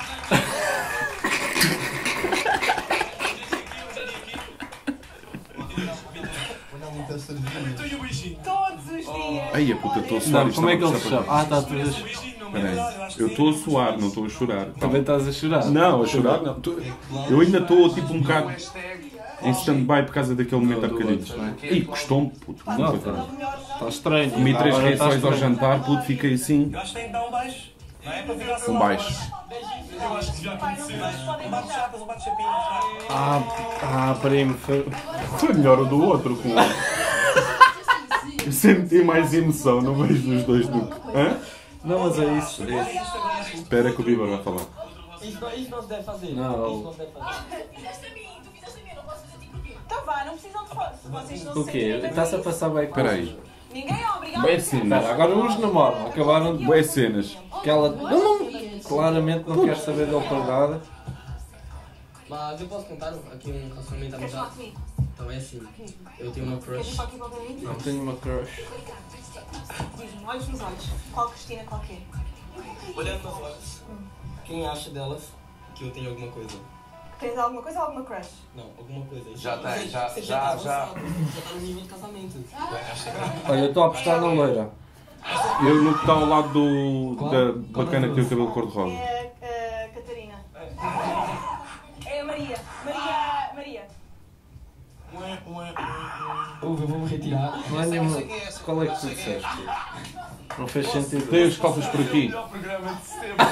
Speaker 5: Todos os dias.
Speaker 2: Ai, a puta, estou a suar.
Speaker 1: Não,
Speaker 2: isto
Speaker 1: como é que
Speaker 2: está
Speaker 1: ele
Speaker 2: a
Speaker 1: se
Speaker 2: puxar
Speaker 1: chama?
Speaker 2: para
Speaker 1: Ah,
Speaker 2: mim.
Speaker 1: tá, tu vês.
Speaker 2: Espera aí. Eu estou a suar, não estou a chorar.
Speaker 1: Também estás a chorar?
Speaker 2: Não, a chorar não. Tô- Eu ainda estou tipo um bocado em stand-by por causa daquele momento há bocadinho. Ih, custou-me, puto.
Speaker 1: Não,
Speaker 2: Nunca.
Speaker 1: está estranho.
Speaker 2: Comi três
Speaker 1: Agora está
Speaker 2: refeições ao
Speaker 1: estranho.
Speaker 2: jantar, puto, fiquei assim.
Speaker 4: Eu acho que tem que dar um beijo. Não é para ficar
Speaker 2: Um baixo.
Speaker 7: Eu acho que devia acontecer.
Speaker 4: Um bate-chapas, um bate-chapinho.
Speaker 1: Ah, ah, primo, foi...
Speaker 2: Foi melhor o do outro. Com... Eu senti mais emoção no meio dos dois do que. Hã?
Speaker 1: Não, mas é isso. É isso.
Speaker 2: Espera que o Bieber vai falar.
Speaker 11: Isso não, isso não se deve fazer.
Speaker 1: Não.
Speaker 11: Isso não se deve fazer.
Speaker 8: Fizeste a mim, tu fizeste a mim, eu não posso fazer tipo o quê?
Speaker 5: Então vá, não precisam de fotos. Vocês não
Speaker 1: O
Speaker 5: se
Speaker 1: quê?
Speaker 5: sentem bem
Speaker 1: Está-se a
Speaker 5: com isso.
Speaker 1: passar bem
Speaker 2: Espera aí.
Speaker 5: Ninguém é obrigado
Speaker 2: Boé
Speaker 5: a
Speaker 2: cenas.
Speaker 1: Espera, agora uns namoram, acabaram de...
Speaker 2: Boé cenas.
Speaker 1: Que ela claramente não quer saber dele para nada.
Speaker 11: Mas eu posso contar aqui um relacionamento
Speaker 5: Queres falar
Speaker 11: amizade?
Speaker 5: comigo?
Speaker 11: Então é assim, eu tenho uma
Speaker 5: Queres
Speaker 11: crush.
Speaker 5: falar aqui para mim?
Speaker 1: Não tenho uma crush.
Speaker 5: Diz-me, olhos nos olhos. Qual Cristina, qual que é?
Speaker 11: Olhando para fotos, quem acha delas que eu tenho alguma coisa?
Speaker 5: Tens alguma coisa ou alguma crush?
Speaker 11: Não, alguma coisa.
Speaker 6: Já
Speaker 11: Mas
Speaker 6: tem,
Speaker 11: é-
Speaker 6: já-
Speaker 11: você
Speaker 6: já-
Speaker 11: tá
Speaker 6: já.
Speaker 11: avançado, já está no nível de casamento.
Speaker 1: Olha, eu estou a apostar na loira.
Speaker 2: Eu no que está ao lado do. da bacana que tem o cabelo cor-de-rosa.
Speaker 5: É a Catarina. É a Maria. Maria. Maria.
Speaker 11: Ouve, eu vou me retirar.
Speaker 1: Não é nenhuma... Qual é que tu disseste? Não fez sentido.
Speaker 2: Tem os cofres por aqui.
Speaker 6: Melhor programa de setembro.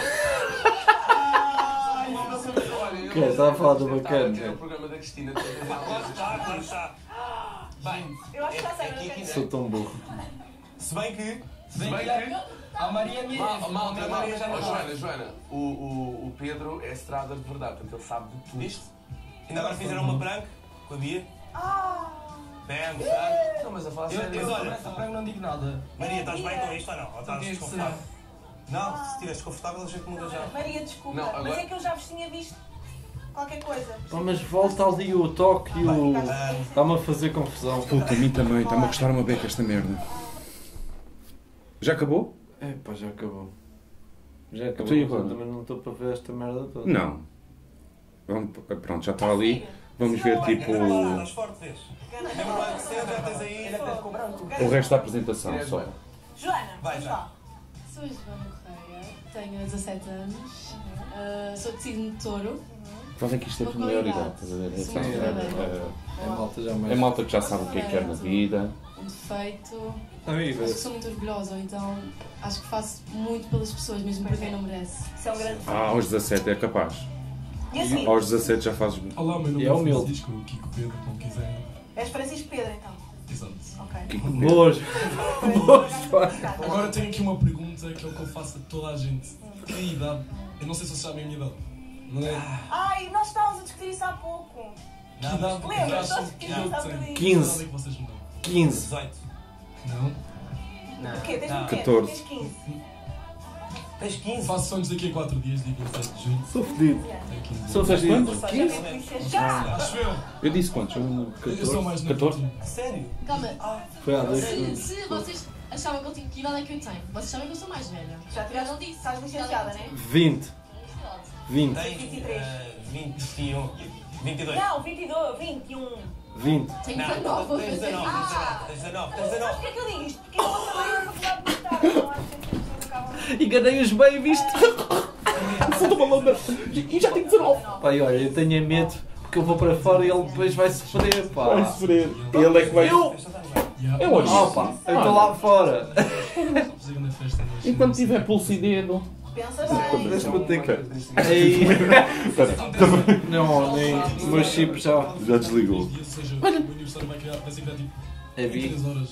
Speaker 1: O quê? Estava a falar do bacana.
Speaker 6: É o programa da Cristina.
Speaker 4: Claro está, claro está. Bem,
Speaker 5: Eu acho que já sei, mas não quero
Speaker 1: Sou tão burro.
Speaker 4: se bem que...
Speaker 6: Se bem que...
Speaker 11: A Maria me
Speaker 6: Mal, malta,
Speaker 4: a Maria já não
Speaker 6: oh,
Speaker 4: sabe.
Speaker 6: Joana, Joana, o, o, o Pedro é estrada de verdade, portanto ele sabe de tudo.
Speaker 4: Viste? Ainda agora fizeram uma prank com a Bia.
Speaker 5: Ah!
Speaker 4: Bem, sabe?
Speaker 6: Não, mas a falar
Speaker 11: Eu,
Speaker 6: sério.
Speaker 11: eu,
Speaker 4: Mas olha-
Speaker 11: nessa praga não digo nada.
Speaker 4: Maria, estás bem com isto ou não? Ou estás
Speaker 11: que é que
Speaker 4: desconfortável? Não, se estiveres desconfortável, a gente muda já.
Speaker 5: Maria, desculpa.
Speaker 6: Não, agora-
Speaker 5: Mas é que eu já vos tinha visto qualquer coisa.
Speaker 1: Pá, mas volta ali o toque e o... Está-me a fazer confusão.
Speaker 2: Puta, a mim também. Está-me a custar uma beca esta merda. Já acabou?
Speaker 1: É pá, já acabou. Já acabou,
Speaker 2: Então e
Speaker 1: mas eu
Speaker 2: agora?
Speaker 1: também não estou para ver esta merda toda.
Speaker 2: Não. Vamos, pronto, já está ali. Vamos ver tipo
Speaker 4: Estás forte, vês? É verdade que cedo já tens aí...
Speaker 2: o resto da apresentação só.
Speaker 5: Joana,
Speaker 4: Vai,
Speaker 5: vamos
Speaker 4: já.
Speaker 5: lá.
Speaker 10: Sou a Joana Correia, tenho dezassete anos, uh, sou de signo de touro.
Speaker 2: Fazem que isto é
Speaker 10: Uma
Speaker 2: tudo maior
Speaker 10: qualidade.
Speaker 2: idade, estás a ver? É,
Speaker 10: Sim,
Speaker 2: só-
Speaker 10: é verdade.
Speaker 2: é-
Speaker 1: É malta já mais...
Speaker 2: é malta que já sabe o que é que quer na vida.
Speaker 10: Um defeito.
Speaker 1: Aí,
Speaker 10: Acho que sou muito orgulhosa, então acho que faço muito pelas pessoas, mesmo para quem não merece.
Speaker 5: Isso é um grande
Speaker 2: Ah, aos dezassete é capaz.
Speaker 5: E assim,
Speaker 2: Aos dezassete já fazes.
Speaker 7: Olá, meu nome
Speaker 1: E é
Speaker 7: é
Speaker 1: humilde.
Speaker 7: Francisco, o Kiko Pedro, como quiserem.
Speaker 5: és Francisco Pedro, então.
Speaker 7: Exato.
Speaker 5: Ok.
Speaker 1: Boas. Boas, pá.
Speaker 7: Agora tenho aqui uma pergunta que é o que eu faço a toda a gente. Que é a idade? Eu não sei se vocês sabem a minha idade. Não é?
Speaker 5: Ai, nós estávamos a discutir isso há pouco.
Speaker 7: Que idade que
Speaker 5: Lembras?
Speaker 7: acham
Speaker 5: Nós
Speaker 7: que
Speaker 5: discutimos isso há
Speaker 7: eu tenho?
Speaker 5: bocadinho.
Speaker 7: Que
Speaker 1: quinze.
Speaker 7: idade é que vocês me dão?
Speaker 1: quinze.
Speaker 4: dezoito.
Speaker 7: Não?
Speaker 5: O quê? Tens
Speaker 4: Não.
Speaker 5: o quê?
Speaker 2: catorze.
Speaker 5: Tens quinze.
Speaker 4: Tens quinze?
Speaker 7: Faço anos daqui a quatro dias, dia vinte e sete de junho.
Speaker 1: Sou fedido.
Speaker 7: Tenho quinze
Speaker 1: Sou
Speaker 7: anos.
Speaker 1: fedido.
Speaker 5: Só já quem conheces já.
Speaker 7: Acho eu.
Speaker 2: Eu disse quantos? Um,
Speaker 7: Eu sou mais novo.
Speaker 2: catorze?
Speaker 4: Sério?
Speaker 8: Calma,
Speaker 1: Foi há dois
Speaker 8: se,
Speaker 1: segundos.
Speaker 8: se vocês achavam que eu tinha que idade é que eu tenho, vocês sabem que eu sou mais velha.
Speaker 5: Já
Speaker 8: Eu
Speaker 5: tiveste,
Speaker 8: não disse.
Speaker 5: estás licenciada, não é?
Speaker 1: vinte. vinte.
Speaker 4: Tens
Speaker 5: vinte e três.
Speaker 4: eh, vinte e um, vinte e dois.
Speaker 5: Não, vinte e dois, vinte e um.
Speaker 1: vinte.
Speaker 8: Tenho
Speaker 4: Não,
Speaker 8: dezanove, vou
Speaker 4: tens
Speaker 8: fazer.
Speaker 4: dezanove,
Speaker 8: Ah!
Speaker 4: tens dezanove, tens
Speaker 5: Sabes
Speaker 4: dezanove.
Speaker 5: porquê que eu digo isto? Porque eu vou trabalhar na faculdade de tarde. Não acho que as pessoas acabam.
Speaker 1: Enganei-os bem, viste?
Speaker 2: E já tenho dezenove.
Speaker 1: Pai, olha, eu tenho medo porque eu vou para fora e ele depois vai sofrer, pá.
Speaker 2: Vai sofrer. Ele é que vai.
Speaker 1: Eu?
Speaker 7: Yeah.
Speaker 2: Eu hoje.
Speaker 1: Oh, pá, eu estou lá fora.
Speaker 7: Fazer grande festa hoje.
Speaker 2: Enquanto tiver pulso e dedo.
Speaker 5: Pensa bem.
Speaker 1: Deixa-me ter que... Ei. Não, nem... O meu chip já...
Speaker 2: Já desligou.
Speaker 7: Ou seja, o meu aniversário vai criar, vai ser criar tipo
Speaker 1: É bi.
Speaker 7: três horas.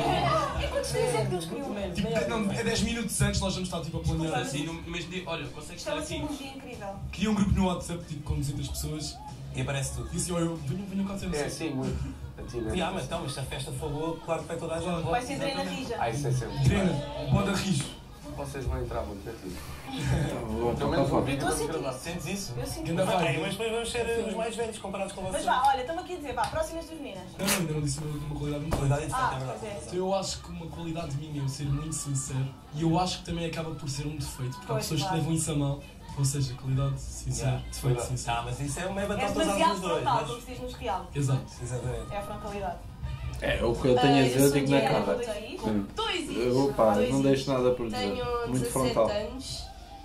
Speaker 5: É quantos dias é que Deus criou?
Speaker 7: Tipo, não, é dez minutos antes nós vamos estar tipo, a planear.
Speaker 9: Assim, no mesmo dia, olha, consegues
Speaker 5: Isto é
Speaker 9: estar
Speaker 5: uma
Speaker 9: aqui.
Speaker 5: simbologia incrível.
Speaker 7: Cria um grupo no WhatsApp tipo, com duzentas pessoas.
Speaker 4: E aparece tudo.
Speaker 7: E assim, olha, eu venho, venho cá sempre.
Speaker 6: É, sim, muito. A ti mesmo.
Speaker 4: Ah, mas então, mas se a festa for boa, claro que vai toda a gente.
Speaker 5: Vai ser treina rija.
Speaker 6: Ah, isso é sempre.
Speaker 7: Treina, moda rijo.
Speaker 6: Vocês vão entrar muito nativo.
Speaker 1: Vou
Speaker 6: Pelo menos um
Speaker 5: Eu
Speaker 6: vídeo
Speaker 5: estou a
Speaker 6: vamos
Speaker 5: sentir
Speaker 6: gravar.
Speaker 5: isso.
Speaker 4: Sentes isso?
Speaker 5: Eu sinto
Speaker 7: Ainda
Speaker 5: isso.
Speaker 7: vai.
Speaker 4: Ok, mas depois vamos ser os mais velhos comparados com
Speaker 5: Mas
Speaker 4: vocês.
Speaker 5: vá, olha, estamos aqui a dizer, vá, próximas das meninas.
Speaker 7: Não, não, ainda não disse uma, uma qualidade muito
Speaker 4: Qualidade
Speaker 7: grande.
Speaker 4: interessante,
Speaker 5: Ah,
Speaker 4: é
Speaker 5: pois
Speaker 4: verdade.
Speaker 5: é.
Speaker 7: Então eu acho que uma qualidade minha é eu ser muito sincero e eu acho que também acaba por ser um defeito, porque há
Speaker 5: Pois,
Speaker 7: pessoas
Speaker 5: claro.
Speaker 7: que levam isso a mal. Ou seja, qualidade sincera,
Speaker 4: Yeah,
Speaker 7: defeito
Speaker 4: verdade.
Speaker 7: sincero.
Speaker 4: Ah, mas isso é uma
Speaker 5: És
Speaker 4: batata usada
Speaker 5: demasiado
Speaker 4: dos dois.
Speaker 5: frontal,
Speaker 4: Mas...
Speaker 5: como se diz nos reality.
Speaker 7: Exato.
Speaker 4: Exatamente.
Speaker 5: É a frontalidade.
Speaker 1: É, o que eu tenho a dizer eu digo na
Speaker 5: Diana,
Speaker 1: cara.
Speaker 5: dois is.
Speaker 1: Sim.
Speaker 8: Dois is.
Speaker 1: Eu, pá,
Speaker 8: Dois
Speaker 1: não
Speaker 8: is.
Speaker 1: deixo nada por dizer.
Speaker 8: Tenho
Speaker 1: Muito
Speaker 8: dezassete
Speaker 1: frontal.
Speaker 8: anos.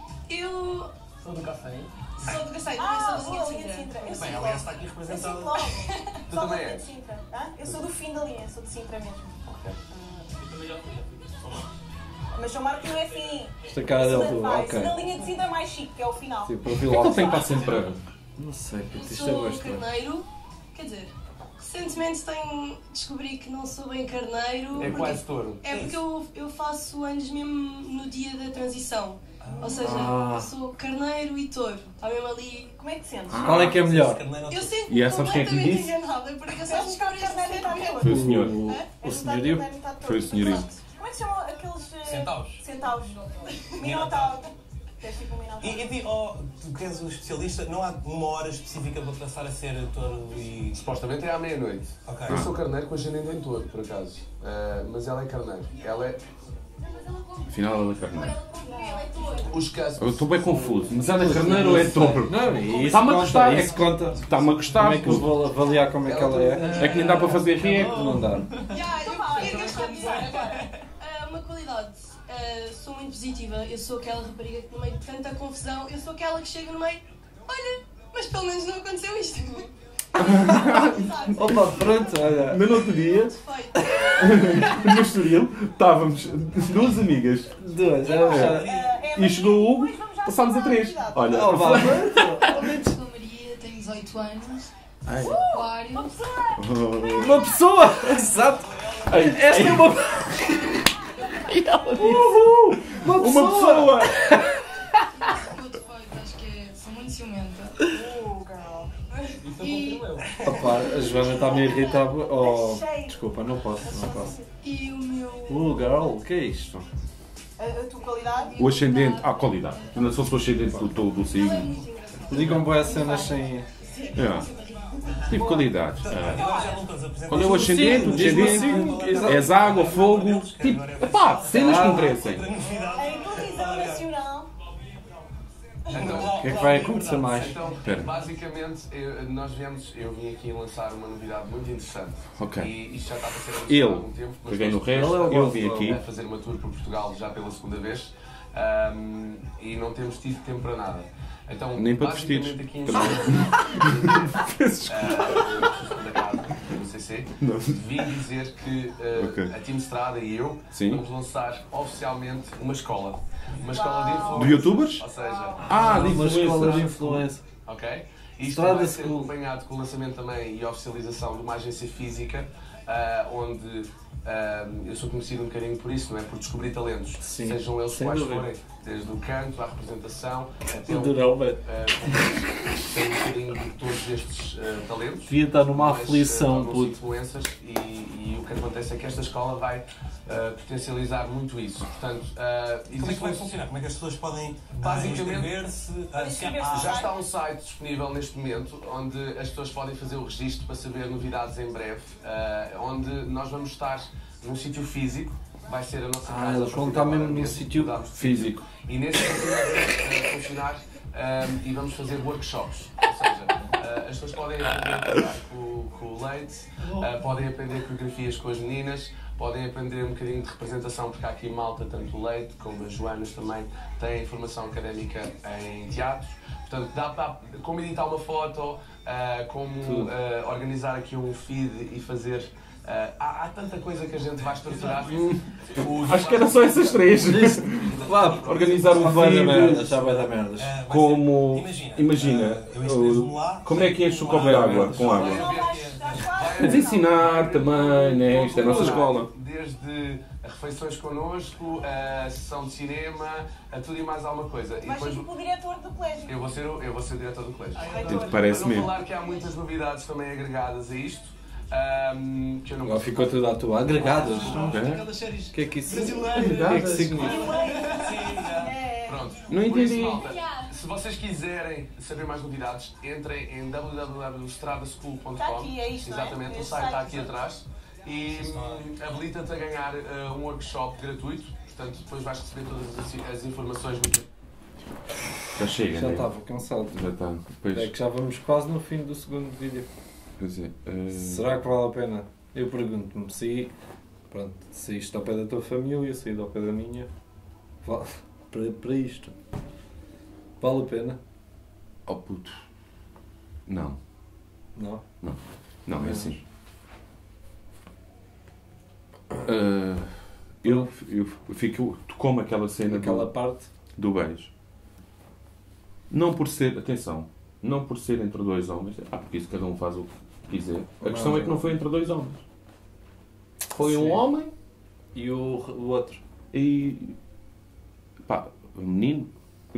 Speaker 8: Eu
Speaker 9: Sou do café.
Speaker 8: sou do Cacém, também
Speaker 5: Ah,
Speaker 8: sou
Speaker 5: boa,
Speaker 8: da
Speaker 5: linha de
Speaker 8: linha de
Speaker 5: Sintra. Eu
Speaker 4: Bem,
Speaker 5: sinto
Speaker 4: a Aliança
Speaker 5: logo.
Speaker 4: está aqui
Speaker 5: Eu sinto
Speaker 4: representada.
Speaker 5: logo.
Speaker 6: Tu
Speaker 5: Só da
Speaker 6: também
Speaker 5: linha
Speaker 6: és?
Speaker 5: de Sintra. Hã? Eu sou do fim da linha, sou de Sintra mesmo.
Speaker 9: Eu também já fui.
Speaker 5: Mas sou Marco não é fim.
Speaker 1: Esta cara
Speaker 5: Sou
Speaker 1: dele,
Speaker 5: da-
Speaker 1: tu,
Speaker 5: vai,
Speaker 1: ok.
Speaker 5: sou da linha de Sintra mais chique, que é o final.
Speaker 1: Tipo,
Speaker 2: Por que ele tem que estar sempre a...
Speaker 1: Não sei, puto, isto é
Speaker 8: Sou um
Speaker 1: gosto.
Speaker 8: carneiro. Quer dizer, recentemente tenho descobri que não sou bem carneiro.
Speaker 6: É
Speaker 8: porque-
Speaker 6: quase touro.
Speaker 8: É porque eu, eu faço anos mesmo no dia da transição. Ou seja,
Speaker 1: Ah.
Speaker 8: eu sou carneiro e touro. Está mesmo ali.
Speaker 5: Como é que te sentes?
Speaker 1: Qual é que é melhor?
Speaker 8: Eu sinto
Speaker 2: E essa sabes quem é que lhe
Speaker 8: completamente
Speaker 2: disse?
Speaker 8: enganada, porque eu só
Speaker 5: És metade
Speaker 8: descobri
Speaker 5: carneiro e metade
Speaker 8: recentemente.
Speaker 2: Foi o senhor.
Speaker 1: O,
Speaker 5: Hã?
Speaker 1: o
Speaker 5: És
Speaker 1: senhorio?
Speaker 5: metade carneiro e metade
Speaker 2: Foi o
Speaker 5: touro.
Speaker 2: senhorio.
Speaker 5: Como é que se chamam aqueles... eh,
Speaker 4: Centauros.
Speaker 5: Centauros. Minotauro. És tipo um minotauro.
Speaker 4: E, e di- oh, tu que és o especialista, não há uma hora específica para passar a ser touro e...
Speaker 6: Supostamente é à meia-noite.
Speaker 4: Ok.
Speaker 6: Eu sou carneiro com ascendente em touro, por acaso. Ah, mas ela é carneiro. Ela é.
Speaker 2: Afinal, ela é carneiro.
Speaker 6: Os casos.
Speaker 2: Eu estou bem confuso. Mas ela é carneiro ou é touro?
Speaker 1: Não, e isso
Speaker 2: Está-me a
Speaker 1: conta,
Speaker 2: gostar.
Speaker 1: isso conta.
Speaker 2: Está-me a gostar.
Speaker 1: Como é que eu vou avaliar como é que ela é?
Speaker 2: É que nem dá para fazer react.
Speaker 1: Não dá.
Speaker 8: Yeah,
Speaker 5: Então
Speaker 8: eu,
Speaker 5: vá,
Speaker 8: eu,
Speaker 5: então
Speaker 8: eu,
Speaker 5: deixa eu dizer agora.
Speaker 8: Ah, uma qualidade. Ah, sou muito positiva. Eu sou aquela rapariga que no meio de tanta confusão, eu sou aquela que chega no meio. Olha, mas pelo menos não aconteceu isto.
Speaker 1: Opa, pronto, olha.
Speaker 2: No outro dia,
Speaker 8: Perfeito.
Speaker 2: no Estoril, estávamos duas amigas
Speaker 1: Duas, é
Speaker 5: Ah,
Speaker 1: verdade.
Speaker 5: é
Speaker 2: e chegou o Hugo,
Speaker 5: Depois vamos já
Speaker 2: passámos a
Speaker 5: falar
Speaker 2: três.
Speaker 5: da
Speaker 2: Olha,
Speaker 1: Oh, vá,
Speaker 10: Sou Maria, tenho dezoito anos.
Speaker 1: Ai.
Speaker 10: Aquário.
Speaker 1: Uma pessoa! Exato! Esta é uma.
Speaker 2: Uhul!
Speaker 1: Uma
Speaker 2: Uma pessoa!
Speaker 10: O outro defeito, acho que é, sou muito ciumenta.
Speaker 5: Uh, girl.
Speaker 4: Isso
Speaker 10: E-
Speaker 4: confirmo eu.
Speaker 1: Opa, a Joana está meio irritada. Oh, desculpa, não posso, não posso.
Speaker 10: E o meu.
Speaker 1: Uh, girl, o que é isto?
Speaker 5: A, a tua qualidade?
Speaker 2: O ascendente, à qualidade. Eu não sou o ascendente do, do, do signo.
Speaker 1: Digam boas cenas sem.
Speaker 2: É. Tipo qualidades. É.
Speaker 4: Agora já vão todos apresentar.
Speaker 2: Qual é o ascendente? O ascendente? És água, fogo. Tipo, epá, cenas que interessem.
Speaker 5: A inclusão nacional.
Speaker 6: Então,
Speaker 1: O que é que vai acontecer mais?
Speaker 6: Então,
Speaker 2: Espera.
Speaker 6: basicamente, eu- nós viemos, eu vim aqui lançar uma novidade muito interessante.
Speaker 2: Ok.
Speaker 6: E isto já está a ser anunciado
Speaker 2: Eu
Speaker 6: há algum tempo. mas
Speaker 2: peguei no
Speaker 6: nós
Speaker 2: resto,
Speaker 6: estamos
Speaker 2: eu vim aqui.
Speaker 6: a fazer uma tour por Portugal já pela segunda vez. Ahm, e não temos tido tempo para nada. Então,
Speaker 2: Nem para
Speaker 6: basicamente,
Speaker 2: vestidos.
Speaker 6: aqui em
Speaker 2: Também. Peço
Speaker 6: Ah, da casa, do C C,
Speaker 2: Não.
Speaker 6: vim dizer que ah,
Speaker 2: Ok.
Speaker 6: a Team Strada e eu
Speaker 2: Sim.
Speaker 6: vamos lançar oficialmente uma escola. Uma escola de influência.
Speaker 2: De youtubers?
Speaker 6: Ou seja,
Speaker 2: Ah, de
Speaker 1: Uma escola de
Speaker 2: influência.
Speaker 1: influência.
Speaker 6: ok? Isto
Speaker 1: Strada
Speaker 6: vai ser
Speaker 1: School.
Speaker 6: acompanhado com o lançamento também e oficialização de uma agência física, ah, onde ah, eu sou conhecido um bocadinho por isso, não é? Por descobrir talentos,
Speaker 1: Sim,
Speaker 6: sejam eles
Speaker 1: sem
Speaker 6: quais
Speaker 1: dúvida.
Speaker 6: forem, desde o canto à representação até o
Speaker 1: Literalmente.
Speaker 6: ah, tem um bocadinho de todos estes ah, talentos.
Speaker 1: Devia estar numa
Speaker 6: mas,
Speaker 1: aflição,
Speaker 6: ah, tornam-se
Speaker 1: puto.
Speaker 6: influências e, e o que acontece é que esta escola vai ah, potencializar muito isso. Portanto, ah,
Speaker 4: Como é que vai
Speaker 6: existe um-
Speaker 4: funcionar? Como é que as pessoas podem
Speaker 6: Basicamente,
Speaker 4: inscrever-se? Ah, se-
Speaker 5: inscrever-se
Speaker 4: ah,
Speaker 6: Já está um site disponível neste momento onde as pessoas podem fazer o registro para saber novidades em breve, ah, onde nós vamos estar num sítio físico, vai ser a nossa
Speaker 1: Ah,
Speaker 6: casa.
Speaker 1: eles
Speaker 6: a
Speaker 1: vão
Speaker 6: partir
Speaker 1: estar
Speaker 6: de agora
Speaker 1: mesmo num
Speaker 6: mesmo,
Speaker 1: sítio
Speaker 6: mudámos de
Speaker 2: Físico.
Speaker 6: E nesse sítio nós vamos ah, funcionar ah, e vamos fazer workshops, ou seja, ah, as pessoas podem aprender a trabalhar com, com o leite, ah, podem aprender coreografias com as meninas, podem aprender um bocadinho de representação, porque há aqui malta, tanto o Leite como as Joanas também têm formação académica em teatro. Portanto, dá para como editar uma foto, ah, como ah, organizar aqui um feed e fazer. ah, há, há tanta coisa que a gente vai estruturar. Os-
Speaker 2: Acho que era só essas três.
Speaker 1: Vá,
Speaker 2: Organizar um
Speaker 1: já vai dar merda,
Speaker 2: feed.
Speaker 1: já vai dar merdas.
Speaker 4: ah, vai
Speaker 2: Como.
Speaker 4: ser- Imagina,
Speaker 2: Imagina.
Speaker 4: ah, eu inscrevo-me lá,
Speaker 2: Como é que enche o copo de água? Com água.
Speaker 5: Não, vais, estás quase.
Speaker 2: Mas ensinar também, né? Isto é a nossa escola.
Speaker 6: Desde refeições connosco, a sessão de cinema, a tudo e mais alguma coisa. E
Speaker 5: Vais ser
Speaker 6: depois
Speaker 5: tipo o diretor do colégio.
Speaker 6: eu vou ser o, eu vou ser o diretor do colégio.
Speaker 5: Reitor.
Speaker 2: Parece
Speaker 6: Para não
Speaker 2: mesmo.
Speaker 6: falar que há muitas novidades também agregadas a isto. ahm, que eu não
Speaker 1: Agora
Speaker 6: posso
Speaker 1: ficou tudo à tua. Agregadas.
Speaker 7: Aquelas séries
Speaker 1: O que é que isso
Speaker 7: brasileiras.
Speaker 1: O que é que significa?
Speaker 6: Pronto.
Speaker 2: Não
Speaker 6: Por isso,
Speaker 2: entendi.
Speaker 6: malta, se vocês quiserem saber mais novidades, entrem em w w w ponto strada school ponto com.
Speaker 5: Está aqui, é isto, não é?
Speaker 6: Exatamente, o
Speaker 5: Este
Speaker 6: site está
Speaker 5: site,
Speaker 6: aqui
Speaker 5: exato.
Speaker 6: atrás. E hum, habilita-te a ganhar uh, um workshop gratuito. Portanto, depois vais receber todas as, as informações do que.
Speaker 2: Já chega,
Speaker 1: Já
Speaker 2: né?
Speaker 1: estava cansado.
Speaker 2: Já está. Pois,
Speaker 1: É que já vamos quase no fim do segundo vídeo.
Speaker 2: pois é. eh,
Speaker 1: Será que vale a pena? Eu pergunto-me se, pronto, se isto ao pé da tua família, se ao pé da minha, vale, para, para isto, vale a pena?
Speaker 2: Oh puto. Não.
Speaker 1: Não?
Speaker 2: Não. Não, é
Speaker 1: Menos.
Speaker 2: assim. Eh, eu, eu fico. Tocou-me aquela cena
Speaker 1: Aquela
Speaker 2: do,
Speaker 1: parte,
Speaker 2: do beijo. Não por ser. Atenção. Não por ser entre dois homens. Ah, porque isso cada um faz o que quiser. A questão
Speaker 1: Não,
Speaker 2: é que não foi entre dois homens. Foi
Speaker 1: Sim.
Speaker 2: um homem
Speaker 1: e o, o outro.
Speaker 2: e. Pá, o menino.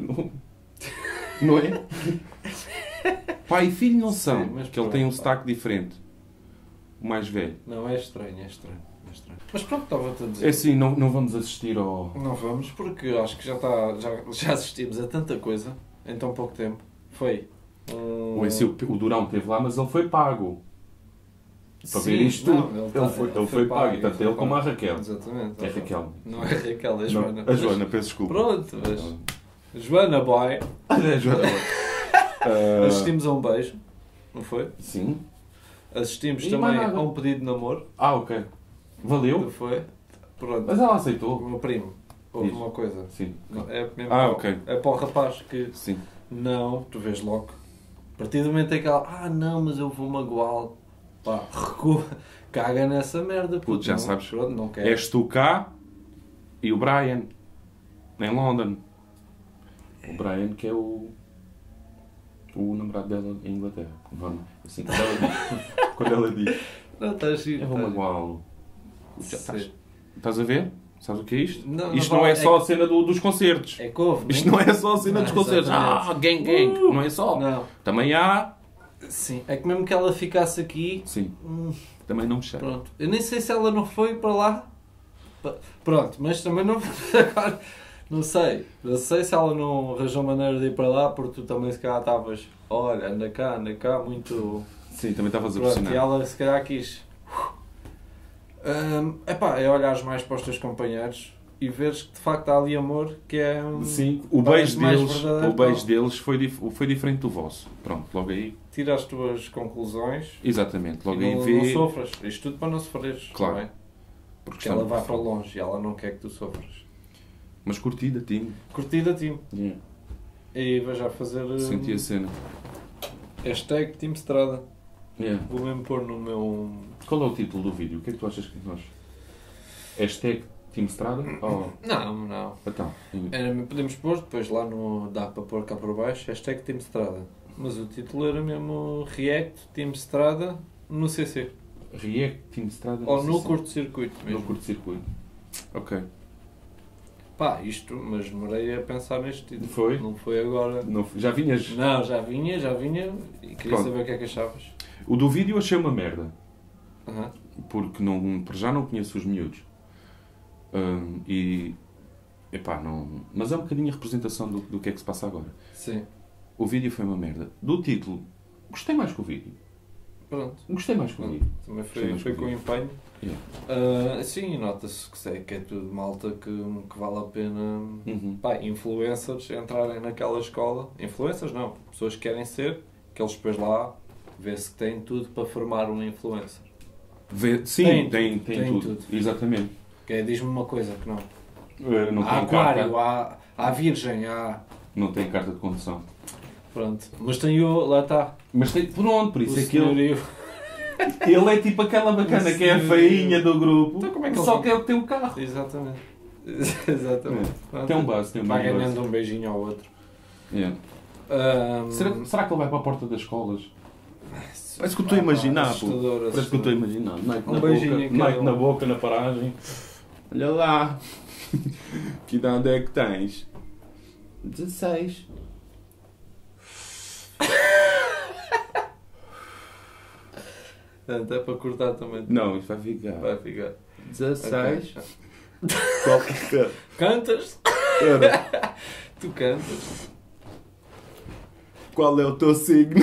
Speaker 2: Não é? Pai e filho não são.
Speaker 1: Sim, mas
Speaker 2: porque ele
Speaker 1: pronto,
Speaker 2: tem um
Speaker 1: pá.
Speaker 2: sotaque diferente. O mais velho.
Speaker 1: Não, é estranho, é estranho, é estranho. Mas pronto, estava-te a dizer.
Speaker 2: É assim, não, não vamos assistir ao.
Speaker 1: Não vamos, porque acho que já, está, já, já assistimos a tanta coisa em tão pouco tempo. Foi. Um...
Speaker 2: Ou esse, o, o Durão esteve lá, mas ele foi pago. Para
Speaker 1: Sim,
Speaker 2: ver isto
Speaker 1: não,
Speaker 2: tudo.
Speaker 1: ele
Speaker 2: Ele,
Speaker 1: tá-
Speaker 2: foi,
Speaker 1: ele
Speaker 2: ele
Speaker 1: foi
Speaker 2: foi pago.
Speaker 1: pago,
Speaker 2: Tanto
Speaker 1: ele
Speaker 2: ele
Speaker 1: foi
Speaker 2: como a
Speaker 1: pago.
Speaker 2: Raquel.
Speaker 1: Exatamente.
Speaker 2: É Raquel.
Speaker 1: Não é Raquel, é a
Speaker 2: Não,
Speaker 1: Joana.
Speaker 2: a Joana, peço desculpa.
Speaker 1: Pronto, mas... Joana Boy.
Speaker 2: É, Joana. Ah,
Speaker 1: Assistimos a um beijo, não foi?
Speaker 2: Sim.
Speaker 1: Assistimos
Speaker 2: E
Speaker 1: também
Speaker 2: mais nada.
Speaker 1: a um pedido de namoro,
Speaker 2: Ah, ok.
Speaker 1: não
Speaker 2: Valeu.
Speaker 1: foi? Pronto.
Speaker 2: Mas ela aceitou.
Speaker 1: O meu primo, houve
Speaker 2: Diz.
Speaker 1: uma coisa.
Speaker 2: Sim.
Speaker 1: Não, É, mesmo
Speaker 2: Ah,
Speaker 1: para,
Speaker 2: ok.
Speaker 1: é para o rapaz que
Speaker 2: Sim.
Speaker 1: não, tu vês logo. A partir do momento em que ela, ah não, mas eu vou magoá-lo. Pá, recua, caga nessa merda.
Speaker 2: Puto, já
Speaker 1: não,
Speaker 2: sabes.
Speaker 1: Pronto, não quer.
Speaker 2: És tu cá e o Brian. Em London. O Brian que é o. O namorado dela em Inglaterra. Normal. Assim, quando ela diz. Quando ela diz.
Speaker 1: Não, está giro.
Speaker 2: Eu vou
Speaker 1: tá giro.
Speaker 2: magoá-lo. Já
Speaker 1: Sim.
Speaker 2: estás, estás a ver? Sabes o que é isto?
Speaker 1: Não,
Speaker 2: isto
Speaker 1: não
Speaker 2: não, é
Speaker 1: vale-
Speaker 2: só
Speaker 1: é
Speaker 2: a cena do- dos concertos.
Speaker 1: É couve,
Speaker 2: Isto não é só a cena dos concertos. Ah, gang gang.
Speaker 1: Uh!
Speaker 2: Não é só.
Speaker 1: Não.
Speaker 2: Também há.
Speaker 1: Sim, é que mesmo que ela ficasse aqui,
Speaker 2: Sim.
Speaker 1: hum,
Speaker 2: Também não me chama.
Speaker 1: pronto. Eu nem sei se ela não foi para lá. Pa- Pronto, mas também não. Agora, não sei. Não sei se ela não arranjou maneira de ir para lá, porque tu também se calhar estavas. Olha, anda cá, anda cá, muito.
Speaker 2: Sim, também estavas a
Speaker 1: Pronto,
Speaker 2: pressionar.
Speaker 1: e ela se calhar quis. Hum, epá, é olhares mais para os teus companheiros e veres que de facto há ali amor que é. um-
Speaker 2: Sim, o
Speaker 1: parece
Speaker 2: beijo
Speaker 1: mais
Speaker 2: deles,
Speaker 1: verdadeiro,
Speaker 2: o beijo
Speaker 1: pá.
Speaker 2: deles foi, dif- foi diferente do vosso. Pronto, logo aí.
Speaker 1: Tira as tuas conclusões.
Speaker 2: Exatamente, logo
Speaker 1: e
Speaker 2: aí
Speaker 1: não,
Speaker 2: vê.
Speaker 1: não sofras. Isto tudo para não sofreres.
Speaker 2: Claro.
Speaker 1: Não é?
Speaker 2: Porque
Speaker 1: Porque ela
Speaker 2: senão-
Speaker 1: vai para longe e ela não quer que tu sofras.
Speaker 2: Mas curtida, time.
Speaker 1: Curtida, time.
Speaker 2: Yeah.
Speaker 1: E vai já fazer. hum,
Speaker 2: Senti a cena.
Speaker 1: Hashtag Team Strada.
Speaker 2: Yeah.
Speaker 1: Vou mesmo pôr no meu.
Speaker 2: Qual é o título do vídeo? O que é que tu achas que nós. Hashtag Team Strada? Oh,
Speaker 1: Não, não.
Speaker 2: então.
Speaker 1: Era, podemos pôr depois lá no. Dá para pôr cá por baixo. Hashtag Team Strada. Mas o título era mesmo React Team Strada no C C.
Speaker 2: React Team Strada?
Speaker 1: Ou
Speaker 2: não sei
Speaker 1: no
Speaker 2: se-
Speaker 1: curto-circuito mesmo.
Speaker 2: No curto-circuito. Ok.
Speaker 1: Pá, isto, mas demorei a pensar neste título.
Speaker 2: Foi?
Speaker 1: Não foi agora.
Speaker 2: Não, já vinhas.
Speaker 1: Não, já vinha, já vinha e queria
Speaker 2: Pronto.
Speaker 1: saber o que é que achavas.
Speaker 2: O do vídeo eu achei uma merda.
Speaker 1: Aham.
Speaker 2: Porque não, para já não conheço os miúdos. Hum, e. Epá, não. Mas é um bocadinho a representação do, do que é que se passa agora.
Speaker 1: Sim.
Speaker 2: O vídeo foi uma merda. Do título, gostei mais que o vídeo.
Speaker 1: Pronto.
Speaker 2: Gostei mais que o vídeo.
Speaker 1: Também
Speaker 2: Gostei
Speaker 1: foi,
Speaker 2: mais
Speaker 1: foi
Speaker 2: que o
Speaker 1: com
Speaker 2: vídeo.
Speaker 1: empenho.
Speaker 2: Yeah.
Speaker 1: Ah, sim, nota-se que, sei, que é tudo malta que, que vale a pena.
Speaker 2: Uhum.
Speaker 1: Pá, influencers entrarem naquela escola. Influencers não, pessoas que querem ser, que eles depois lá vê-se que têm tudo para formar um influencer.
Speaker 2: Vê- sim,
Speaker 1: Tem
Speaker 2: tem,
Speaker 1: tudo,
Speaker 2: tem,
Speaker 1: tem
Speaker 2: tudo.
Speaker 1: tudo.
Speaker 2: Exatamente.
Speaker 1: Que é, diz-me uma coisa que não.
Speaker 2: Eh, Não
Speaker 1: há
Speaker 2: tem
Speaker 1: aquário,
Speaker 2: carta.
Speaker 1: há, há virgem, há.
Speaker 2: Não tem carta de condução.
Speaker 1: Pronto. Mas tem o. Lá está.
Speaker 2: Mas tem. Pronto, por isso
Speaker 1: O
Speaker 2: é que ele.
Speaker 1: senhorio.
Speaker 2: Ele é tipo aquela bacana que é a feinha do grupo.
Speaker 1: Então como é que
Speaker 2: só
Speaker 1: ele-
Speaker 2: quer ter o carro.
Speaker 1: Exatamente. Exatamente.
Speaker 2: É. Tem um base, tem um
Speaker 1: Vai
Speaker 2: base.
Speaker 1: ganhando um beijinho ao outro.
Speaker 2: Yeah.
Speaker 1: Ahm,
Speaker 2: Será, será que ele vai para a porta das escolas?
Speaker 1: Se
Speaker 2: Parece que eu estou a imaginar, pô.
Speaker 1: Assustador,
Speaker 2: Parece que eu estou a imaginar. Nike
Speaker 1: Um
Speaker 2: na
Speaker 1: beijinho
Speaker 2: boca,
Speaker 1: em cada
Speaker 2: Nike
Speaker 1: um.
Speaker 2: na boca, na paragem. Olha lá. Que idade é que tens? dezasseis.
Speaker 1: Portanto, é para cortar também.
Speaker 2: Não, isto vai ficar.
Speaker 1: Vai ficar.
Speaker 2: dezasseis.
Speaker 1: Ok.
Speaker 2: Qual-
Speaker 1: Cantas?
Speaker 2: Espera.
Speaker 1: Tu cantas?
Speaker 2: Qual é o teu signo?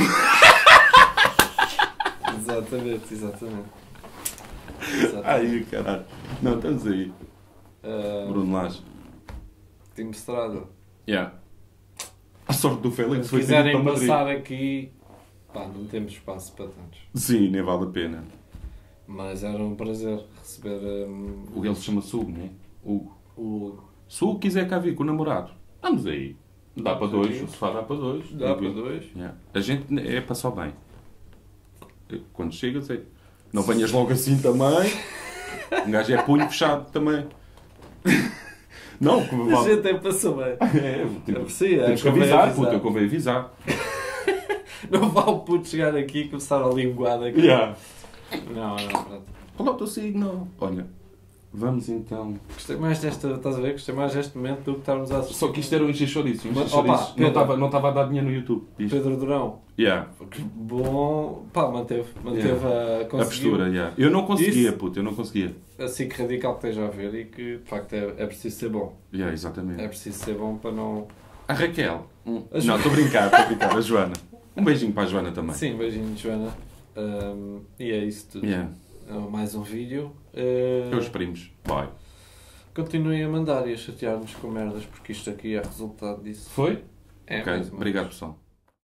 Speaker 1: Exatamente, exatamente.
Speaker 2: Ai, caralho. Não, estamos aí.
Speaker 1: Uh,
Speaker 2: Bruno Lage.
Speaker 1: Time Estrada.
Speaker 2: Yeah. A sorte do Félix
Speaker 1: Se
Speaker 2: foi
Speaker 1: quiserem
Speaker 2: para Madrid.
Speaker 1: passar aqui, pá, não temos espaço para tantos.
Speaker 2: Sim, nem vale a pena.
Speaker 1: Mas era um prazer receber um,
Speaker 2: O ele se chama Hugo, não é? Hugo.
Speaker 1: o.
Speaker 2: Se o Hugo quiser cá vir com o namorado, vamos aí. Dá para dois,
Speaker 1: Sim.
Speaker 2: o sofá dá para dois.
Speaker 1: Dá para dois.
Speaker 2: Yeah. A gente é passar bem. Quando chegas, é... não venhas logo assim também. Um gajo é punho fechado também. Não, como
Speaker 1: A gente é passou bem.
Speaker 2: É, tipo,
Speaker 1: Aprecia,
Speaker 2: temos que
Speaker 1: convém
Speaker 2: avisar,
Speaker 1: avisar.
Speaker 2: puto, eu convém avisar.
Speaker 1: Não vale o puto chegar aqui e começar a linguar aqui.
Speaker 2: Yeah.
Speaker 1: Não, não, pronto.
Speaker 2: Qual é o teu signo? Olha, vamos então.
Speaker 1: Gostei mais desta, estás a ver? Gostei mais deste momento do que estarmos a assistir.
Speaker 2: Só que isto era um enxixoriço. Um
Speaker 1: Mas,
Speaker 2: enxixoriço.
Speaker 1: opa,
Speaker 2: Não
Speaker 1: Pedro.
Speaker 2: estava não estava a dar dinheiro no YouTube. Isto.
Speaker 1: Pedro Durão.
Speaker 2: Yeah.
Speaker 1: Que bom. Pá, manteve, manteve
Speaker 2: Yeah.
Speaker 1: a.
Speaker 2: A
Speaker 1: conseguiu.
Speaker 2: postura, yeah. Eu não conseguia,
Speaker 1: Isso.
Speaker 2: puto, eu não conseguia.
Speaker 1: Assim que radical que esteja a ver e que de facto é, é preciso ser bom.
Speaker 2: Yeah, exatamente.
Speaker 1: É preciso ser bom para não.
Speaker 2: A Raquel. Hum.
Speaker 1: A
Speaker 2: Não, estou a brincar, estou a brincar. A Joana. Um beijinho para a Joana também.
Speaker 1: Sim, beijinho, Joana. Um, e é isso tudo.
Speaker 2: Yeah.
Speaker 1: É mais um vídeo. Uh,
Speaker 2: Meus primos. Bye.
Speaker 1: Continuem a mandar e a chatear-nos com merdas, porque isto aqui é resultado disso.
Speaker 2: Foi?
Speaker 1: É
Speaker 2: Ok,
Speaker 1: mesmo.
Speaker 2: obrigado pessoal.